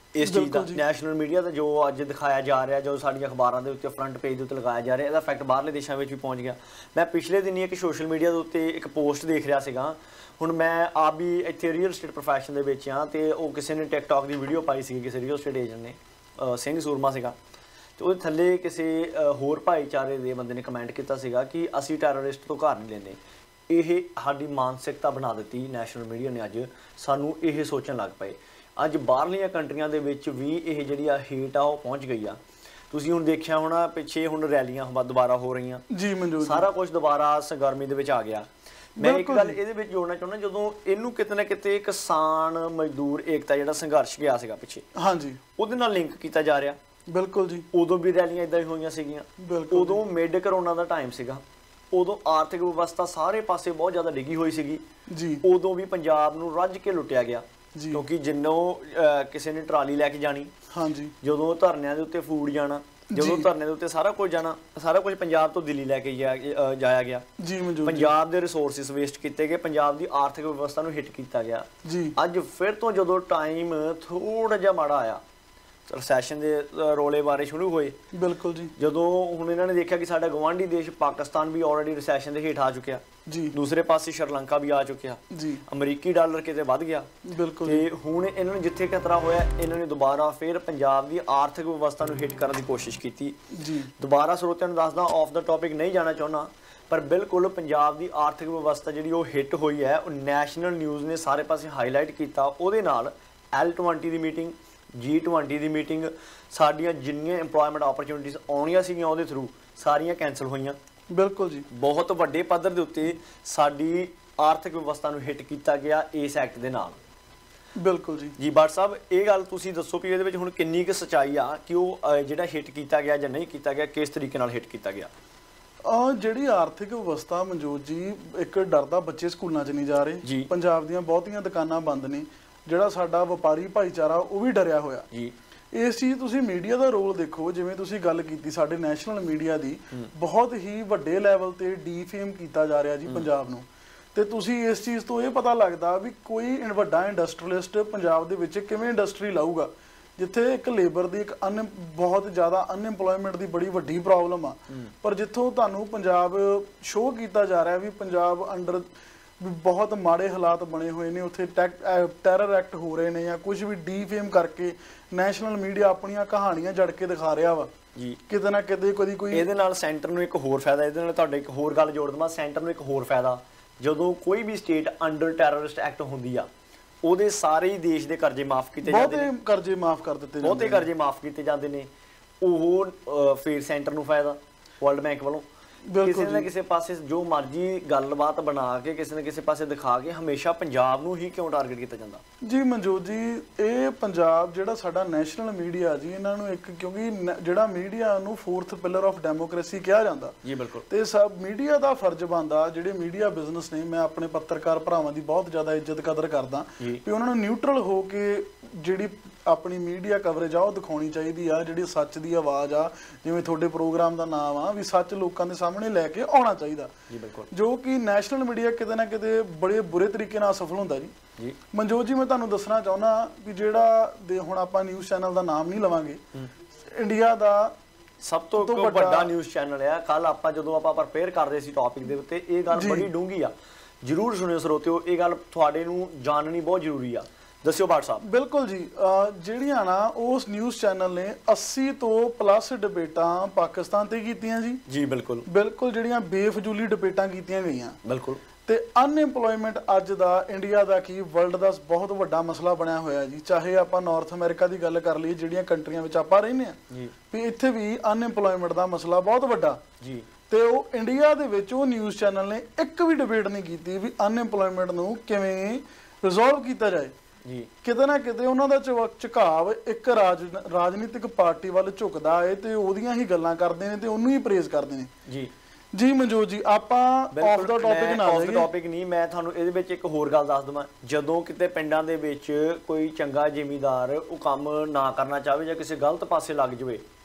ਇਸ ਚੀਜ਼ ਦਾ ਨੈਸ਼ਨਲ ਮੀਡੀਆ ਦਾ ਜੋ ਅੱਜ ਦਿਖਾਇਆ ਜਾ ਰਿਹਾ, ਜੋ ਸਾਡੀਆਂ ਅਖਬਾਰਾਂ ਦੇ ਉੱਤੇ ਫਰੰਟ ਪੇਜ ਦੇ ਉੱਤੇ ਲਗਾਇਆ ਜਾ ਰਿਹਾ, ਇਹਦਾ ਇਫੈਕਟ ਬਾਹਰਲੇ ਦੇਸ਼ਾਂ ਵਿੱਚ ਵੀ ਪਹੁੰਚ ਗਿਆ। ਮੈਂ ਪਿਛਲੇ ਦਿਨੀ ਇੱਕ ਸੋਸ਼ਲ ਮੀਡੀਆ ਦੇ ਉੱਤੇ ਇੱਕ ਪੋਸਟ ਦੇਖ ਰਿਹਾ ਸੀਗਾ। ਹੁਣ ਮੈਂ ਆਪ ਵੀ ਇੱਥੇ ਰੀਅਲ ਸਟੇਟ ਪ੍ਰੋਫੈਸ਼ਨ ਦੇ ਵਿੱਚ ਹਾਂ, ਤੇ ਉਹ ਕਿਸੇ ਨੇ ਟਿਕਟੌਕ ਦੀ ਵੀਡੀਓ ਪਾਈ ਸੀ, ਕਿਸੇ ਰੀਅਲ ਸਟੇਟ ਏਜੰਟ ਨੇ, ਸਿੰਘ ਸੂਰਮਾ ਸੀਗਾ, ਤੇ ਉਹਦੇ ਥੱਲੇ ਕਿਸੇ ਹੋਰ ਭਾਈਚਾਰੇ ਦੇ ਬੰਦੇ ਨੇ ਕਮੈਂਟ ਕੀਤਾ ਸੀਗਾ ਕਿ ਅਸੀਂ ਟੈਰਰਿਸਟ ਤੋਂ ਘਰ ਨਹੀਂ ਲੈਂਦੇ। ਇਹ ਸਾਡੀ ਮਾਨਸਿਕਤਾ ਬਣਾ ਦਿੱਤੀ ਨੈਸ਼ਨਲ ਮੀਡੀਆ ਨੇ, ਅੱਜ ਸਾਨੂੰ ਇਹ ਸੋਚਣ ਲੱਗ ਪਏ। ਅੱਜ ਬਾਹਰਲੀਆਂ ਕੰਟਰੀਆਂ ਦੇ ਵਿੱਚ ਵੀ ਇਹ ਜਿਹੜੀ ਆ ਹੇਟ ਆ ਉਹ ਪਹੁੰਚ ਗਈ ਆ। ਤੁਸੀਂ ਹੁਣ ਦੇਖਿਆ ਹੋਣਾ ਪਿੱਛੇ ਹੁਣ ਰੈਲੀਆਂ ਦੁਬਾਰਾ ਹੋ ਰਹੀਆਂ ਜੀ ਮਨਜੋਤ, ਸਾਰਾ ਕੁਝ ਦੁਬਾਰਾ ਸਰਗਰਮੀ ਦੇ ਵਿੱਚ ਆ ਗਿਆ। ਮੈਂ ਇੱਕ ਗੱਲ ਇਹਦੇ ਵਿੱਚ ਜੋੜਨਾ ਚਾਹੁੰਦਾ, ਜਦੋਂ ਇਹਨੂੰ ਕਿਤੇ ਨਾ ਕਿਤੇ ਕਿਸਾਨ ਮਜ਼ਦੂਰ ਏਕਤਾ ਜਿਹੜਾ ਸੰਘਰਸ਼ ਗਿਆ ਸੀਗਾ ਪਿੱਛੇ, ਹਾਂਜੀ, ਉਹਦੇ ਨਾਲ ਲਿੰਕ ਕੀਤਾ ਜਾ ਰਿਹਾ। ਬਿਲਕੁਲ ਜੀ, ਉਦੋਂ ਵੀ ਰੈਲੀਆਂ ਇਦਾਂ ਹੀ ਹੋਈਆਂ ਸੀਗੀਆਂ। ਉਦੋਂ ਮਿਡ ਕਰੋਨਾ ਦਾ ਟਾਈਮ ਸੀਗਾ, ਉਦੋਂ ਆਰਥਿਕ ਵਿਵਸਥਾ ਸਾਰੇ ਪਾਸੇ ਬਹੁਤ ਜ਼ਿਆਦਾ ਡਿੱਗੀ ਹੋਈ ਸੀਗੀ ਜੀ। ਉਦੋਂ ਵੀ ਪੰਜਾਬ ਨੂੰ ਰੱਜ ਕੇ ਲੁੱਟਿਆ ਗਿਆ, ਕਿਉਂਕਿ ਜਿੰਨੋਂ ਕਿਸੇ ਨੇ ਟਰਾਲੀ ਲੈ ਕੇ ਜਾਣੀ, ਹਾਂਜੀ, ਜਦੋਂ ਧਰਨਿਆਂ ਦੇ ਉੱਤੇ ਫੂਡ ਜਾਣਾ, ਜਦੋਂ ਧਰਨੇ ਦੇ ਉੱਤੇ ਸਾਰਾ ਕੁਝ ਜਾਣਾ, ਸਾਰਾ ਕੁਝ ਪੰਜਾਬ ਤੋਂ ਦਿੱਲੀ ਲੈ ਕੇ ਜਾਇਆ ਗਿਆ ਜੀ। ਪੰਜਾਬ ਦੇ ਰਿਸੋਰਸਿਸ ਵੇਸਟ ਕੀਤੇ ਗਏ, ਪੰਜਾਬ ਦੀ ਆਰਥਿਕ ਵਿਵਸਥਾ ਨੂੰ ਹਿੱਟ ਕੀਤਾ ਗਿਆ ਜੀ। ਅੱਜ ਫਿਰ ਤੋਂ ਜਦੋਂ ਟਾਈਮ ਥੋੜਾ ਜਿਹਾ ਮਾੜਾ ਆਇਆ, ਰਿਸੈਸ਼ਨ ਦੇ ਰੋਲੇ ਬਾਰੇ ਸ਼ੁਰੂ ਹੋਏ, ਬਿਲਕੁਲ ਜੀ, ਜਦੋਂ ਹੁਣ ਇਹਨਾਂ ਨੇ ਦੇਖਿਆ ਕਿ ਸਾਡਾ ਗਵਾਂਢੀ ਦੇਸ਼ ਪਾਕਿਸਤਾਨ ਵੀ ਆਲਰੇਡੀ ਰਿਸੈਸ਼ਨ ਦੇ ਹੇਠ ਆ ਚੁੱਕਿਆ ਜੀ, ਦੂਸਰੇ ਪਾਸੇ ਸ਼੍ਰੀਲੰਕਾ ਵੀ ਆ ਚੁੱਕਿਆ ਜੀ, ਅਮਰੀਕੀ ਡਾਲਰ ਕਿਤੇ ਵੱਧ ਗਿਆ, ਬਿਲਕੁਲ, ਤੇ ਹੁਣ ਇਹਨਾਂ ਨੂੰ ਜਿੱਥੇ ਖਤਰਾ ਹੋਇਆ, ਇਹਨਾਂ ਨੇ ਦੁਬਾਰਾ ਫਿਰ ਪੰਜਾਬ ਦੀ ਆਰਥਿਕ ਵਿਵਸਥਾ ਨੂੰ ਹਿੱਟ ਕਰਨ ਦੀ ਕੋਸ਼ਿਸ਼ ਕੀਤੀ ਜੀ। ਦੁਬਾਰਾ ਸਰੋਤਿਆਂ ਨੂੰ ਦੱਸਦਾ, ਆਫ ਦਾ ਟੌਪਿਕ ਨਹੀਂ ਜਾਣਾ ਚਾਹੁੰਦਾ, ਪਰ ਬਿਲਕੁਲ ਪੰਜਾਬ ਦੀ ਆਰਥਿਕ ਵਿਵਸਥਾ ਜਿਹੜੀ ਉਹ ਹਿੱਟ ਹੋਈ ਹੈ, ਉਹ ਨੈਸ਼ਨਲ ਨਿਊਜ਼ ਨੇ ਸਾਰੇ ਪਾਸੇ ਹਾਈਲਾਈਟ ਕੀਤਾ। ਉਹਦੇ ਨਾਲ ਐਲ ਟਵੰਟੀ ਦੀ ਮੀਟਿੰਗ, ਜੀ ਟਵੰਟੀ ਦੀ ਮੀਟਿੰਗ, ਸਾਡੀਆਂ ਜਿੰਨੀਆਂ ਇੰਪਲੋਇਮੈਂਟ ਓਪਰਚੁਨਿਟੀਜ਼ ਆਉਣੀਆਂ ਸੀਗੀਆਂ ਉਹਦੇ ਥਰੂ ਸਾਰੀਆਂ ਕੈਂਸਲ ਹੋਈਆਂ। ਬਿਲਕੁਲ ਜੀ, ਬਹੁਤ ਵੱਡੇ ਪੱਧਰ ਦੇ ਉੱਤੇ ਸਾਡੀ ਆਰਥਿਕ ਵਿਵਸਥਾ ਨੂੰ ਹਿੱਟ ਕੀਤਾ ਗਿਆ ਇਸ ਐਕਟ ਦੇ ਨਾਲ। ਬਿਲਕੁਲ ਜੀ ਜੀ ਭੱਟ ਸਾਹਿਬ, ਇਹ ਗੱਲ ਤੁਸੀਂ ਦੱਸੋ ਕਿ ਇਹਦੇ ਵਿੱਚ ਹੁਣ ਕਿੰਨੀ ਕੁ ਸੱਚਾਈ ਆ ਕਿ ਉਹ ਜਿਹੜਾ ਹਿੱਟ ਕੀਤਾ ਗਿਆ ਜਾਂ ਨਹੀਂ ਕੀਤਾ ਗਿਆ, ਕਿਸ ਤਰੀਕੇ ਨਾਲ ਹਿੱਟ ਕੀਤਾ ਗਿਆ? ਆ ਜਿਹੜੀ ਆਰਥਿਕ ਵਿਵਸਥਾ ਮਨਜੋਤ ਜੀ, ਇੱਕ ਡਰਦਾ ਬੱਚੇ ਸਕੂਲਾਂ 'ਚ ਨਹੀਂ ਜਾ ਰਹੇ, ਪੰਜਾਬ ਦੀਆਂ ਬਹੁਤੀਆਂ ਦੁਕਾਨਾਂ ਬੰਦ ਨੇ, ਜਿਹੜਾ ਸਾਡਾ ਵਪਾਰੀ ਭਾਈਚਾਰਾ ਉਹ ਵੀ ਡਰਿਆ ਹੋਇਆ ਜੀ। ਇਸ ਚੀਜ਼ ਤੁਸੀਂ ਮੀਡੀਆ ਦਾ ਰੋਲ ਦੇਖੋ, ਜਿਵੇਂ ਤੁਸੀਂ ਗੱਲ ਕੀਤੀ ਸਾਡੇ ਨੈਸ਼ਨਲ ਮੀਡੀਆ ਦੀ, ਬਹੁਤ ਹੀ ਵੱਡੇ ਲੈਵਲ ਤੇ ਡੀਫੇਮ ਕੀਤਾ ਜਾ ਰਿਹਾ ਜੀ ਪੰਜਾਬ ਨੂੰ, ਤੇ ਤੁਸੀਂ ਇਸ ਚੀਜ਼ ਤੋਂ ਇਹ ਪਤਾ ਲੱਗਦਾ ਵੀ ਕੋਈ ਵੱਡਾ ਇੰਡਸਟਰੀਅਲਿਸਟ ਪੰਜਾਬ ਦੇ ਵਿੱਚ ਕਿਵੇਂ ਇੰਡਸਟਰੀ ਲਾਊਗਾ, ਜਿੱਥੇ ਇੱਕ ਲੇਬਰ ਦੀ ਇੱਕ ਅਨ ਬਹੁਤ ਜ਼ਿਆਦਾ ਅਨਇੰਪਲੋਇਮੈਂਟ ਦੀ ਬੜੀ ਵੱਡੀ ਪ੍ਰੋਬਲਮ ਆ, ਪਰ ਜਿੱਥੋਂ ਤੁਹਾਨੂੰ ਪੰਜਾਬ ਸ਼ੋਅ ਕੀਤਾ ਜਾ ਰਿਹਾ ਵੀ ਪੰਜਾਬ ਅੰਡਰ ਵੀ ਬਹੁਤ ਮਾੜੇ ਹਾਲਾਤ ਬਣੇ ਹੋਏ ਨੇ, ਉੱਥੇ ਟੈਰਰ ਐਕਟ ਹੋ ਰਹੇ ਨੇ ਜਾਂ ਕੁਝ ਵੀ ਡੀਫੇਮ ਕਰਕੇ ਨੈਸ਼ਨਲ ਮੀਡੀਆ ਆਪਣੀਆਂ ਕਹਾਣੀਆਂ ਜੜ ਕੇ ਦਿਖਾ ਰਿਹਾ ਵਾ ਜੀ, ਕਿਤੇ ਨਾ ਕਿਤੇ ਕਦੀ ਕੋਈ। ਇਹਦੇ ਨਾਲ ਸੈਂਟਰ ਨੂੰ ਇੱਕ ਹੋਰ ਫਾਇਦਾ, ਇਹਦੇ ਨਾਲ ਤੁਹਾਡੇ ਇੱਕ ਹੋਰ ਗੱਲ ਜੋੜ ਦਵਾਂ, ਸੈਂਟਰ ਨੂੰ ਇੱਕ ਹੋਰ ਫਾਇਦਾ, ਜਦੋਂ ਕੋਈ ਵੀ ਸਟੇਟ ਅੰਡਰ ਟੈਰਰਿਸਟ ਐਕਟ ਹੁੰਦੀ ਆ, ਉਹਦੇ ਸਾਰੇ ਹੀ ਦੇਸ਼ ਦੇ ਕਰਜ਼ੇ ਮਾਫ ਕੀਤੇ ਜਾਂਦੇ ਨੇ, ਬਹੁਤੇ ਕਰਜ਼ੇ ਮਾਫ ਕਰ ਦਿੱਤੇ, ਬਹੁਤੇ ਕਰਜ਼ੇ ਮਾਫ ਕੀਤੇ ਜਾਂਦੇ ਨੇ। ਉਹ ਫਿਰ ਸੈਂਟਰ ਨੂੰ ਫਾਇਦਾ ਵਰਲਡ ਬੈਂਕ ਵੱਲੋਂ, ਕਿਸੇ ਨਾ ਕਿਸੇ ਪਾਸੇ ਜੋ ਮਰਜ਼ੀ ਗੱਲਬਾਤ ਬਣਾ ਕੇ ਕਿਸੇ ਨਾ ਕਿਸੇ ਪਾਸੇ ਦਿਖਾ ਕੇ ਹਮੇਸ਼ਾ ਪੰਜਾਬ ਨੂੰ ਹੀ ਕਿਉਂ ਟਾਰਗੇਟ ਕੀਤਾ ਜਾਂਦਾ ਜੀ? ਮਨਜੋਤ ਜੀ, ਇਹ ਪੰਜਾਬ ਜਿਹੜਾ ਸਾਡਾ ਨੈਸ਼ਨਲ ਮੀਡੀਆ ਜੀ, ਇਹਨਾਂ ਨੂੰ ਇੱਕ, ਕਿਉਂਕਿ ਜਿਹੜਾ ਮੀਡੀਆ ਨੂੰ ਫੋਰਥ ਪਿਲਰ ਆਫ ਡੈਮੋਕ੍ਰੇਸੀ ਕਿਹਾ ਜਾਂਦਾ ਜੀ, ਬਿਲਕੁਲ, ਤੇ ਸਭ ਮੀਡੀਆ ਦਾ ਫਰਜ਼ ਬਣਦਾ, ਜਿਹੜੇ ਮੀਡੀਆ ਬਿਜ਼ਨਸ ਨੇ, ਮੈਂ ਆਪਣੇ ਪੱਤਰਕਾਰ ਭਰਾਵਾਂ ਦੀ ਬਹੁਤ ਜ਼ਿਆਦਾ ਇੱਜ਼ਤ ਕਦਰ ਕਰਦਾ ਵੀ ਉਹਨਾਂ ਨੂੰ ਨਿਊਟਰਲ ਹੋ ਕੇ ਜਿਹੜੀ ਆਪਣੀ ਮੀਡੀਆ ਕਵਰੇਜ ਆ ਉਹ ਦਿਖਾਉਣੀ ਚਾਹੀਦੀ ਆ, ਜਿਹੜੀ ਸੱਚ ਦੀ ਆਵਾਜ਼ ਆ, ਜਿਵੇਂ ਤੁਹਾਡੇ ਪ੍ਰੋਗਰਾਮ ਦਾ ਨਾਮ ਆ ਵੀ ਸੱਚ ਲੋਕਾਂ ਦੇ ਸਾਹਮਣੇ ਲੈ ਕੇ ਆਉਣਾ ਚਾਹੀਦਾ ਜੀ, ਬਿਲਕੁਲ, ਜੋ ਕਿ ਨੈਸ਼ਨਲ ਮੀਡੀਆ ਕਿਤੇ ਨਾ ਕਿਤੇ ਬੜੇ ਬੁਰੇ ਤਰੀਕੇ ਨਾਲ ਅਸਫਲ ਹੁੰਦਾ ਜੀ ਜੀ। ਮਨਜੋਤ ਜੀ, ਮੈਂ ਤੁਹਾਨੂੰ ਦੱਸਣਾ ਚਾਹੁੰਦਾ ਵੀ ਜਿਹੜਾ ਦੇ ਹੁਣ ਆਪਾਂ ਨਿਊਜ਼ ਚੈਨਲ ਦਾ ਨਾਮ ਨਹੀਂ ਲਵਾਂਗੇ, ਇੰਡੀਆ ਦਾ ਸਭ ਤੋਂ ਵੱਡਾ ਨਿਊਜ਼ ਚੈਨਲ ਆ। ਕੱਲ ਆਪਾਂ ਜਦੋਂ ਆਪਾਂ ਪ੍ਰਪੇਅਰ ਕਰ ਰਹੇ ਸੀ ਟੌਪਿਕ ਦੇ ਉੱਤੇ, ਇਹ ਗੱਲ ਬੜੀ ਡੂੰਘੀ ਆ, ਜਰੂਰ ਸੁਣਿਓ ਸਰੋਤਿਓ, ਇਹ ਗੱਲ ਤੁਹਾਡੇ ਨੂੰ ਜਾਣਨੀ ਬਹੁਤ ਜ਼ਰੂਰੀ ਆ। ਦੱਸਿਓ ਭੱਟ ਸਾਹਿਬ। ਬਿਲਕੁਲ ਜੀ, ਜਿਹੜੀਆਂ ਨਾ ਉਸ ਨਿਊਜ਼ ਚੈਨਲ ਨੇ ਅੱਸੀ ਤੋਂ ਪਲੱਸ ਡਿਬੇਟਾਂ ਪਾਕਿਸਤਾਨ ਤੇ ਕੀਤੀਆਂ ਜੀ ਜੀ ਬਿਲਕੁਲ ਬਿਲਕੁਲ, ਜਿਹੜੀਆਂ ਬੇਫਜ਼ੂਲੀ ਡਿਬੇਟਾਂ ਕੀਤੀਆਂ ਗਈਆਂ, ਬਿਲਕੁਲ, ਤੇ ਅਨਇੰਪਲੋਇਮੈਂਟ ਅੱਜ ਦਾ ਇੰਡੀਆ ਦਾ ਕੀ ਵਰਲਡ ਦਾ ਬਹੁਤ ਵੱਡਾ ਮਸਲਾ ਬਣਿਆ ਹੋਇਆ ਜੀ। ਚਾਹੇ ਆਪਾਂ ਨਾਰਥ ਅਮਰੀਕਾ ਦੀ ਗੱਲ ਕਰ ਲਈਏ, ਜਿਹੜੀਆਂ ਕੰਟਰੀਆਂ ਵਿੱਚ ਆਪਾਂ ਰਹਿੰਦੇ ਆ ਜੀ, ਵੀ ਇੱਥੇ ਵੀ ਅਨਇੰਪਲੋਇਮੈਂਟ ਦਾ ਮਸਲਾ ਬਹੁਤ ਵੱਡਾ ਜੀ, ਤੇ ਉਹ ਇੰਡੀਆ ਦੇ ਵਿੱਚ ਉਹ ਨਿਊਜ਼ ਚੈਨਲ ਨੇ ਇੱਕ ਵੀ ਡਿਬੇਟ ਨਹੀਂ ਕੀਤੀ ਵੀ ਅਨਇੰਪਲੋਇਮੈਂਟ ਨੂੰ ਕਿਵੇਂ ਰਿਜ਼ੋਲਵ ਕੀਤਾ ਜਾਏ ਜੀ। ਕਿਤੇ ਨਾ ਕਿਤੇ ਉਹਨਾਂ ਦਾ ਝੁਕਾਵ ਇੱਕ ਰਾਜ ਰਾਜਨੀਤਿਕ ਪਾਰਟੀ ਵੱਲ ਝੁਕਦਾ ਹੈ ਤੇ ਉਹਦੀਆਂ ਹੀ ਗੱਲਾਂ ਕਰਦੇ ਨੇ ਤੇ ਉਹਨੂੰ ਹੀ ਪ੍ਰੇਜ਼ ਕਰਦੇ ਨੇ ਜੀ ਜੀ। ਮਨਜੋਤ ਜੀ, ਆਪਾਂ ਆਫ ਦਾ ਟੌਪਿਕ ਨਾ ਆਫ ਦਾ ਟੌਪਿਕ ਨਹੀਂ, ਮੈਂ ਤੁਹਾਨੂੰ ਇਹਦੇ ਵਿੱਚ ਇੱਕ ਹੋਰ ਗੱਲ ਦੱਸ ਦਵਾਂ। ਜਦੋਂ ਕਿਤੇ ਪਿੰਡਾਂ ਦੇ ਵਿੱਚ ਕੋਈ ਚੰਗਾ ਜ਼ਿਮੀਂਦਾਰ ਉਹ ਕੰਮ ਨਾ ਕਰਨਾ ਚਾਹਵੇ ਜਾਂ ਕਿਸੇ ਗਲਤ ਪਾਸੇ ਲੱਗ ਜਾਵੇ,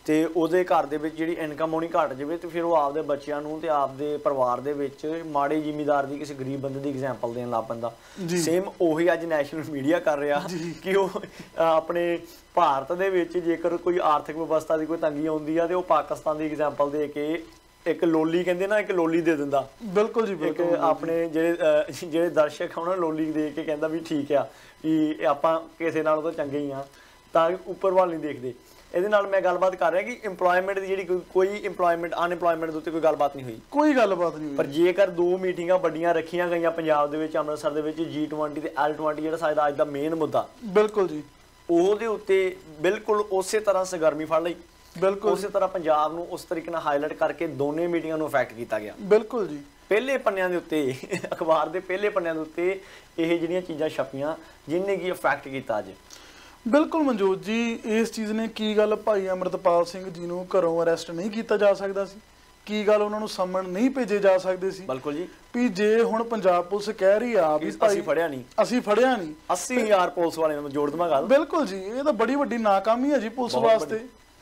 ਤੇ ਉਹਦੇ ਘਰ ਦੇ ਵਿੱਚ ਜਿਹੜੀ ਇਨਕਮ ਹੋਣੀ ਘਟ ਜਾਵੇ ਤੇ ਫਿਰ ਉਹ ਆਪਦੇ ਬੱਚਿਆਂ ਨੂੰ ਤੇ ਆਪਦੇ ਪਰਿਵਾਰ ਦੇ ਵਿੱਚ ਮਾੜੇ ਜ਼ਿਮੀਂਦਾਰ ਦੀ ਕਿਸੇ ਗਰੀਬ ਬੰਦੇ ਦੀ ਐਗਜ਼ਾਮਪਲ ਦੇਣ ਲੱਗ ਪੈਂਦਾ। ਸੇਮ ਉਹੀ ਅੱਜ ਨੈਸ਼ਨਲ ਮੀਡੀਆ ਕਰ ਰਿਹਾ ਕਿ ਉਹ ਆਪਣੇ ਭਾਰਤ ਦੇ ਵਿੱਚ ਜੇਕਰ ਕੋਈ ਆਰਥਿਕ ਵਿਵਸਥਾ ਦੀ ਕੋਈ ਤੰਗੀ ਆਉਂਦੀ ਆ ਤੇ ਉਹ ਪਾਕਿਸਤਾਨ ਦੀ ਐਗਜ਼ਾਮਪਲ ਦੇ ਕੇ ਇੱਕ ਲੋਲੀ ਕਹਿੰਦੇ ਨਾ, ਇੱਕ ਲੋਲੀ ਦੇ ਦਿੰਦਾ। ਬਿਲਕੁਲ ਜੀ ਬਿਲਕੁਲ। ਆਪਣੇ ਜਿਹੜੇ ਜਿਹੜੇ ਦਰਸ਼ਕ ਉਹਨਾਂ ਨੂੰ ਲੋਲੀ ਦੇ ਕੇ ਕਹਿੰਦਾ ਵੀ ਠੀਕ ਆ ਕਿ ਆਪਾਂ ਕਿਸੇ ਨਾਲੋਂ ਤਾਂ ਚੰਗੇ ਹੀ ਆ, ਤਾਂ ਉੱਪਰ ਵੱਲ ਨਹੀਂ ਦੇਖਦੇ। ਇਹਦੇ ਨਾਲ ਮੈਂ ਗੱਲਬਾਤ ਕਰ ਰਿਹਾ ਕਿ ਇੰਪਲੋਇਮੈਂਟ ਦੀ ਜਿਹੜੀ ਕੋਈ ਇੰਪਲੋਇਮੈਂਟ ਅਨਇੰਪਲੋਇਮੈਂਟ ਦੇ ਉੱਤੇ ਕੋਈ ਗੱਲਬਾਤ ਨਹੀਂ ਹੋਈ, ਕੋਈ ਗੱਲਬਾਤ ਨਹੀਂ ਹੋਈ। ਪਰ ਜੇਕਰ ਦੋ ਮੀਟਿੰਗਾਂ ਵੱਡੀਆਂ ਰੱਖੀਆਂ ਗਈਆਂ ਪੰਜਾਬ ਦੇ ਵਿੱਚ, ਅੰਮ੍ਰਿਤਸਰ ਦੇ ਵਿੱਚ, ਜੀ ਟਵੰਟੀ ਤੇ ਐਲ ਟਵੰਟੀ ਜਿਹੜਾ ਸਾਡਾ ਅੱਜ ਦਾ ਮੇਨ ਮੁੱਦਾ, ਬਿਲਕੁਲ ਜੀ, ਉਹਦੇ ਉੱਤੇ ਬਿਲਕੁਲ ਉਸੇ ਤਰ੍ਹਾਂ ਸਰਗਰਮੀ ਫੜ ਲਈ, ਬਿਲਕੁਲ ਉਸੇ ਤਰ੍ਹਾਂ ਪੰਜਾਬ ਨੂੰ ਉਸ ਤਰੀਕੇ ਨਾਲ ਹਾਈਲਾਈਟ ਕਰਕੇ ਦੋਨੇ ਮੀਟਿੰਗਾਂ ਨੂੰ ਇਫੈਕਟ ਕੀਤਾ ਗਿਆ। ਬਿਲਕੁਲ ਜੀ, ਪਹਿਲੇ ਪੰਨਿਆਂ ਦੇ ਉੱਤੇ, ਅਖਬਾਰ ਦੇ ਪਹਿਲੇ ਪੰਨਿਆਂ ਦੇ ਉੱਤੇ ਇਹ ਜਿਹੜੀਆਂ ਚੀਜ਼ਾਂ ਛਪੀਆਂ ਜਿਹਨੇ ਕੀ ਇਫੈਕਟ ਕੀਤਾ ਅੱਜ। ਬਿਲਕੁਲ ਮਨਜੋਤ ਜੀ, ਇਸ ਚੀਜ਼ ਨੇ ਕੀ ਗੱਲ ਭਾਈ ਅਮਰਤਪਾਲ ਸਿੰਘ ਜੀ ਨੂੰ ਘਰੋਂ ਅਰੈਸਟ ਨਹੀਂ ਕੀਤਾ ਜਾ ਸਕਦਾ ਸੀ? ਕੀ ਗੱਲ ਉਹਨਾਂ ਨੂੰ ਸਮਨ ਨਹੀਂ ਭੇਜੇ ਜਾ ਸਕਦੇ ਸੀ? ਬਿਲਕੁਲ ਜੀ, ਵੀ ਜੇ ਹੁਣ ਪੰਜਾਬ ਪੁਲਿਸ ਕਹਿ ਰਹੀ ਆ ਵੀ ਅਸੀਂ ਫੜਿਆ ਨਹੀਂ, ਅਸੀਂ ਫੜਿਆ ਨਹੀਂ, ਅੱਸੀ ਹਜ਼ਾਰ ਪੁਲਿਸ ਵਾਲਿਆਂ ਨੂੰ ਜੋੜ ਦਵਾਂ ਗੱਲ। ਬਿਲਕੁਲ ਜੀ, ਇਹ ਤਾਂ ਬੜੀ ਵੱਡੀ ਨਾਕਾਮੀ ਹੈ ਜੀ ਪੁਲਿਸ ਵਾਸਤੇ।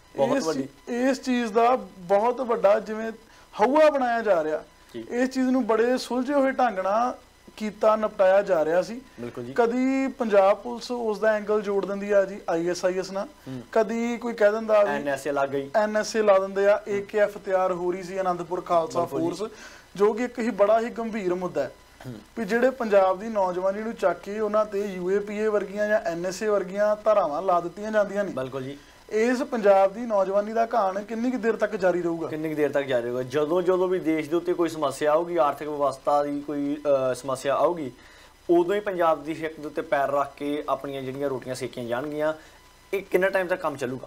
ਇਸ ਚੀਜ਼ ਦਾ ਬਹੁਤ ਵੱਡਾ ਜਿਵੇਂ ਹਊਆ ਬਣਾਇਆ ਜਾ ਰਿਹਾ, ਇਸ ਚੀਜ਼ ਨੂੰ ਬੜੇ ਸੁਲਝੇ ਹੋਏ ਢੰਗ ਨਾਲ ਕੀਤਾ ਨਿਪਟਾਇਆ ਜਾ ਰਿਹਾ ਸੀ। ਕਦੀ ਪੰਜਾਬ ਪੁਲਿਸ ਉਸ ਦਾ ਐਂਗਲ ਜੋੜ ਦਿੰਦੀ ਆ ਜੀ ਆਈ ਐਸ ਆਈ ਐਸ ਨਾਲ, ਕਦੀ ਕੋਈ ਕਹਿ ਦਿੰਦਾ ਐਨ ਐਸ ਏ ਲੱਗ ਗਈ, ਐਨ ਐਸ ਏ ਲਾ ਦਿੰਦੇ ਆ, ਏ ਕੇ ਐਫ ਤਿਆਰ ਹੋ ਰਹੀ ਸੀ ਆਨੰਦਪੁਰ ਖਾਲਸਾ ਫੋਰਸ, ਜੋ ਕਿ ਇੱਕ ਹੀ ਬੜਾ ਹੀ ਗੰਭੀਰ ਮੁੱਦਾ ਹੈ ਵੀ ਜਿਹੜੇ ਪੰਜਾਬ ਦੀ ਨੌਜਵਾਨੀ ਨੂੰ ਚੱਕ ਕੇ ਉਹਨਾਂ ਤੇ ਯੂ ਏ ਪੀ ਏ ਵਰਗੀਆਂ ਜਾਂ ਐਨ ਐਸ ਏ ਵਰਗੀਆਂ ਧਾਰਾਵਾਂ ਲਾ ਦਿੱਤੀਆਂ ਜਾਂਦੀਆਂ ਨੇ। ਬਿਲਕੁਲ ਜੀ, ਇਸ ਪੰਜਾਬ ਦੀ ਨੌਜਵਾਨੀ ਦਾ ਕਹਾਣ ਕਿੰਨੀ ਕੁ ਦੇਰ ਤੱਕ ਜਾਰੀ ਰਹੂਗਾ? ਕਿੰਨੀ ਕੁ ਦੇਰ ਤੱਕ ਜਾਰੀ ਰਹੂਗਾ? ਜਦੋਂ ਜਦੋਂ ਵੀ ਦੇਸ਼ ਦੇ ਉੱਤੇ ਕੋਈ ਸਮੱਸਿਆ ਆਊਗੀ, ਆਰਥਿਕ ਵਿਵਸਥਾ ਦੀ ਕੋਈ ਸਮੱਸਿਆ ਆਊਗੀ, ਉਦੋਂ ਹੀ ਪੰਜਾਬ ਦੀ ਹਿੱਕ ਦੇ ਉੱਤੇ ਪੈਰ ਰੱਖ ਕੇ ਆਪਣੀਆਂ ਜਿਹੜੀਆਂ ਰੋਟੀਆਂ ਸੇਕੀਆਂ ਜਾਣਗੀਆਂ। ਇਹ ਕਿੰਨਾ ਟਾਈਮ ਤੱਕ ਕੰਮ ਚੱਲੂਗਾ?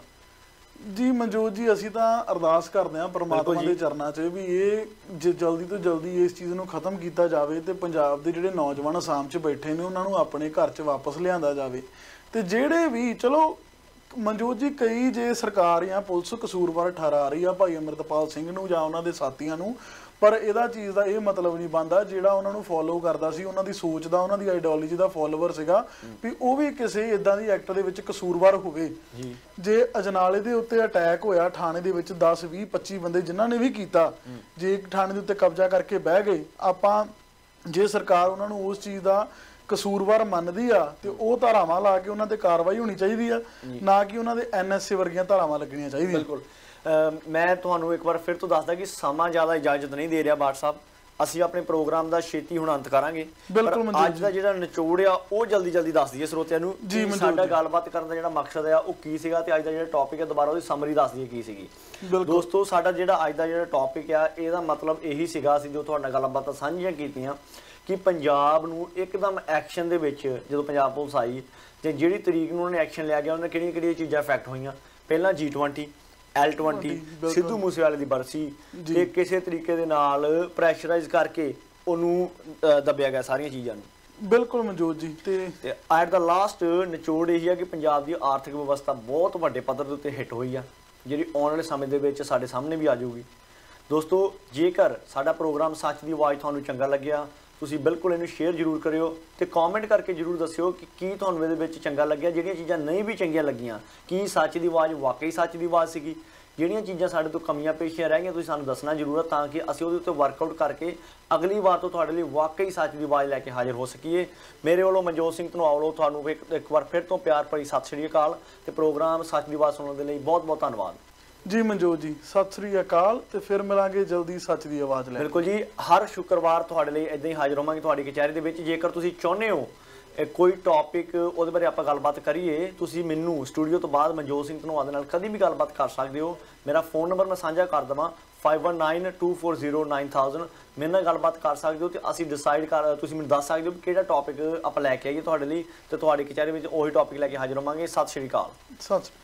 ਜੀ ਮਨਜੋਤ ਜੀ, ਅਸੀਂ ਤਾਂ ਅਰਦਾਸ ਕਰਦੇ ਹਾਂ ਪਰਮਾਤਮਾ ਦੇ ਚਰਨਾਂ 'ਚ ਵੀ ਇਹ ਜਲਦੀ ਤੋਂ ਜਲਦੀ ਇਸ ਚੀਜ਼ ਨੂੰ ਖਤਮ ਕੀਤਾ ਜਾਵੇ ਤੇ ਪੰਜਾਬ ਦੇ ਜਿਹੜੇ ਨੌਜਵਾਨ ਅਸਾਮ 'ਚ ਬੈਠੇ ਨੇ ਉਹਨਾਂ ਨੂੰ ਆਪਣੇ ਘਰ 'ਚ ਵਾਪਸ ਲਿਆਂਦਾ ਜਾਵੇ। ਤੇ ਜਿਹੜੇ ਵੀ ਚਲੋ ਮਨਜੋਤ ਜੀ, ਕਈ ਜੇ ਸਰਕਾਰ ਜਾਂ ਪੁਲਿਸ ਕਸੂਰਵਾਰ ਠਹਿਰਾ ਰਹੀ ਆ ਭਾਈ ਅਮਰਤਪਾਲ ਸਿੰਘ ਨੂੰ ਜਾਂ ਉਹਨਾਂ ਦੇ ਸਾਥੀਆਂ ਨੂੰ, ਪਰ ਇਹਦਾ ਚੀਜ਼ ਦਾ ਇਹ ਮਤਲਬ ਨਹੀਂ ਬਣਦਾ ਜਿਹੜਾ ਉਹਨਾਂ ਨੂੰ ਫੋਲੋ ਕਰਦਾ ਸੀ, ਉਹਨਾਂ ਦੀ ਸੋਚ ਦਾ, ਉਹਨਾਂ ਦੀ ਆਈਡੀਓਲੋਜੀ ਦਾ ਫੋਲੋਵਰ ਸੀਗਾ, ਵੀ ਉਹ ਵੀ ਕਿਸੇ ਇਦਾਂ ਦੀ ਐਕਟ ਦੇ ਵਿੱਚ ਕਸੂਰਵਾਰ ਹੋਵੇ। ਜੇ ਅਜਨਾਲੇ ਦੇ ਉੱਤੇ ਅਟੈਕ ਹੋਇਆ, ਥਾਣੇ ਦੇ ਵਿੱਚ ਦਸ ਵੀਹ ਪੱਚੀ ਬੰਦੇ ਜਿਨ੍ਹਾਂ ਨੇ ਵੀ ਕੀਤਾ, ਜੇ ਥਾਣੇ ਦੇ ਉੱਤੇ ਕਬਜ਼ਾ ਕਰਕੇ ਬਹਿ ਗਏ, ਆਪਾਂ ਜੇ ਸਰਕਾਰ ਉਹਨਾਂ ਨੂੰ ਉਸ ਚੀਜ਼ ਦਾ ਕਸੂਰਵਾਰ ਮੰਨਦੀ ਆ ਤੇ ਉਹ ਧਾਰਾਵਾਂ ਲਾ ਕੇ ਉਹਨਾਂ ਤੇ ਕਾਰਵਾਈ ਹੋਣੀ ਚਾਹੀਦੀ ਆ, ਨਾ ਕਿ ਉਹਨਾਂ ਦੇ ਐਨ ਐਸ ਏ ਵਰਗੀਆਂ ਧਾਰਾਵਾਂ ਲੱਗਣੀਆਂ ਚਾਹੀਦੀਆਂ। ਬਿਲਕੁਲ, ਮੈਂ ਤੁਹਾਨੂੰ ਇੱਕ ਵਾਰ ਫਿਰ ਤੋਂ ਦੱਸਦਾ ਕਿ ਸਮਾਂ ਜ਼ਿਆਦਾ ਇਜਾਜ਼ਤ ਨਹੀਂ ਦੇ ਰਿਹਾ ਬਾਟ ਸਾਹਿਬ, ਅਸੀਂ ਆਪਣੇ ਪ੍ਰੋਗਰਾਮ ਦਾ ਛੇਤੀ ਹੁਣ ਅੰਤ ਕਰਾਂਗੇ। ਬਿਲਕੁਲ, ਅੱਜ ਦਾ ਜਿਹੜਾ ਨਿਚੋੜ ਆ ਉਹ ਜਲਦੀ ਜਲਦੀ ਦੱਸ ਦਈਏ ਸਰੋਤਿਆਂ ਨੂੰ ਜੀ, ਸਾਡਾ ਗੱਲਬਾਤ ਕਰਨ ਦਾ ਜਿਹੜਾ ਮਕਸਦ ਆ ਉਹ ਕੀ ਸੀਗਾ ਤੇ ਅੱਜ ਦਾ ਜਿਹੜਾ ਟੌਪਿਕ ਹੈ ਦੁਬਾਰਾ ਉਹਦੀ ਸਮਰੀ ਦੱਸ ਦਈਏ ਕੀ ਸੀਗੀ। ਦੋਸਤੋ, ਸਾਡਾ ਜਿਹੜਾ ਅੱਜ ਦਾ ਜਿਹੜਾ ਟੌਪਿਕ ਆ ਇਹਦਾ ਮਤਲਬ ਇਹੀ ਸੀਗਾ, ਅਸੀਂ ਜੋ ਤੁਹਾਡੇ ਨਾਲ ਗੱਲਬਾਤਾਂ ਸਾਂਝੀਆਂ ਕੀਤੀਆਂ ਕਿ ਪੰਜਾਬ ਨੂੰ ਇੱਕਦਮ ਐਕਸ਼ਨ ਦੇ ਵਿੱਚ ਜਦੋਂ ਪੰਜਾਬ ਪੁਲਿਸ ਆਈ ਤੇ ਜਿਹੜੀ ਤਰੀਕ ਨੂੰ ਉਹਨੇ ਐਕਸ਼ਨ ਲਿਆ ਗਿਆ, ਉਹਨੇ ਕਿਹੜੀਆਂ ਕਿਹੜੀਆਂ ਚੀਜ਼ਾਂ ਇਫੈਕਟ ਹੋਈਆਂ। ਪਹਿਲਾਂ G twenty, L twenty, Sidhu ਮੂਸੇਵਾਲੇ ਦੀ ਬਰਸੀ ਤੇ ਕਿਸੇ ਤਰੀਕੇ ਦੇ ਨਾਲ ਪ੍ਰੈਸ਼ਰਾਈਜ਼ ਕਰਕੇ ਉਹਨੂੰ ਦੱਬਿਆ ਗਿਆ ਸਾਰੀਆਂ ਚੀਜ਼ਾਂ ਨੂੰ। ਬਿਲਕੁਲ ਮਨਜੋਤ ਜੀ, ਤੇ ਐਟ ਦਾ ਲਾਸਟ ਨਿਚੋੜ ਇਹੀ ਆ ਕਿ ਪੰਜਾਬ ਦੀ ਆਰਥਿਕ ਵਿਵਸਥਾ ਬਹੁਤ ਵੱਡੇ ਪੱਧਰ ਦੇ ਉੱਤੇ ਹਿੱਟ ਹੋਈ ਆ, ਜਿਹੜੀ ਆਉਣ ਵਾਲੇ ਸਮੇਂ ਦੇ ਵਿੱਚ ਸਾਡੇ ਸਾਹਮਣੇ ਵੀ ਆ ਜਾਊਗੀ। ਦੋਸਤੋ, ਜੇਕਰ ਸਾਡਾ ਪ੍ਰੋਗਰਾਮ ਸੱਚ ਦੀ ਆਵਾਜ਼ ਤੁਹਾਨੂੰ ਚੰਗਾ ਲੱਗਿਆ, ਤੁਸੀਂ ਬਿਲਕੁਲ ਇਹਨੂੰ ਸ਼ੇਅਰ ਜ਼ਰੂਰ ਕਰਿਓ ਤੇ ਕਮੈਂਟ ਕਰਕੇ ਜ਼ਰੂਰ ਦੱਸਿਓ ਕਿ ਕੀ ਤੁਹਾਨੂੰ ਇਹਦੇ ਵਿੱਚ ਚੰਗਾ ਲੱਗਿਆ, ਜਿਹੜੀਆਂ ਚੀਜ਼ਾਂ ਨਹੀਂ ਵੀ ਚੰਗੀਆਂ ਲੱਗੀਆਂ, ਕੀ ਸੱਚ ਦੀ ਆਵਾਜ਼ ਵਾਕਈ ਸੱਚ ਦੀ ਆਵਾਜ਼ ਸੀਗੀ, ਜਿਹੜੀਆਂ ਚੀਜ਼ਾਂ ਸਾਡੇ ਤੋਂ ਕਮੀਆਂ ਪੇਸ਼ੀਆਂ ਰਹਿ ਗਈਆਂ ਤੁਸੀਂ ਸਾਨੂੰ ਦੱਸਣਾ ਜ਼ਰੂਰ ਹੈ, ਤਾਂ ਕਿ ਅਸੀਂ ਉਹਦੇ ਉੱਤੇ ਵਰਕਆਊਟ ਕਰਕੇ ਅਗਲੀ ਵਾਰ ਤੋਂ ਤੁਹਾਡੇ ਲਈ ਵਾਕਈ ਸੱਚ ਦੀ ਆਵਾਜ਼ ਲੈ ਕੇ ਹਾਜ਼ਰ ਹੋ ਸਕੀਏ। ਮੇਰੇ ਵੱਲੋਂ ਮਨਜੋਤ ਸਿੰਘ ਧਨੋਆ ਵੱਲੋਂ ਤੁਹਾਨੂੰ ਇੱਕ ਇੱਕ ਵਾਰ ਫਿਰ ਤੋਂ ਪਿਆਰ ਭਰੀ ਸਤਿ ਸ਼੍ਰੀ ਅਕਾਲ ਤੇ ਪ੍ਰੋਗਰਾਮ ਸੱਚ ਦੀ ਆਵਾਜ਼ ਸੁਣਨ ਦੇ ਲਈ ਬਹੁਤ ਬਹੁਤ ਧੰਨਵਾਦ ਜੀ। ਮਨਜੋਤ ਜੀ, ਸਤਿ ਸ੍ਰੀ ਅਕਾਲ ਤੇ ਫਿਰ ਮਿਲਾਂਗੇ ਜਲਦੀ ਸੱਚ ਦੀ ਆਵਾਜ਼ ਲੈ ਕੇ। ਬਿਲਕੁਲ ਜੀ, ਹਰ ਸ਼ੁੱਕਰਵਾਰ ਤੁਹਾਡੇ ਲਈ ਇਦਾਂ ਹੀ ਹਾਜ਼ਰ ਹੋਵਾਂਗੇ ਤੁਹਾਡੀ ਕਚਹਿਰੀ ਦੇ ਵਿੱਚ। ਜੇਕਰ ਤੁਸੀਂ ਚਾਹੁੰਦੇ ਹੋ ਕੋਈ ਟੌਪਿਕ ਉਹਦੇ ਬਾਰੇ ਆਪਾਂ ਗੱਲਬਾਤ ਕਰੀਏ, ਤੁਸੀਂ ਮੈਨੂੰ ਸਟੂਡੀਓ ਤੋਂ ਬਾਅਦ ਮਨਜੋਤ ਸਿੰਘ ਧਨੋਆ ਦੇ ਨਾਲ ਕਦੀ ਵੀ ਗੱਲਬਾਤ ਕਰ ਸਕਦੇ ਹੋ। ਮੇਰਾ ਫੋਨ ਨੰਬਰ ਮੈਂ ਸਾਂਝਾ ਕਰ ਦੇਵਾਂ five one nine two four zero nine thousand. ਮੇਰੇ ਨਾਲ ਗੱਲਬਾਤ ਕਰ ਸਕਦੇ ਹੋ ਤੇ ਅਸੀਂ ਡਿਸਾਈਡ ਕਰ ਤੁਸੀਂ ਮੈਨੂੰ ਦੱਸ ਸਕਦੇ ਹੋ ਕਿ ਕਿਹੜਾ ਟੌਪਿਕ ਆਪਾਂ ਲੈ ਕੇ ਆਈਏ ਤੁਹਾਡੇ ਲਈ, ਤੇ ਤੁਹਾਡੀ ਕਚਹਿਰੀ ਵਿੱਚ ਉਹੀ ਟੌਪਿਕ ਲੈ ਕੇ ਹਾਜ਼ਰ ਹੋਵਾਂਗੇ। ਸਤਿ ਸ਼੍ਰੀ ਅਕਾਲ। ਸਤਿ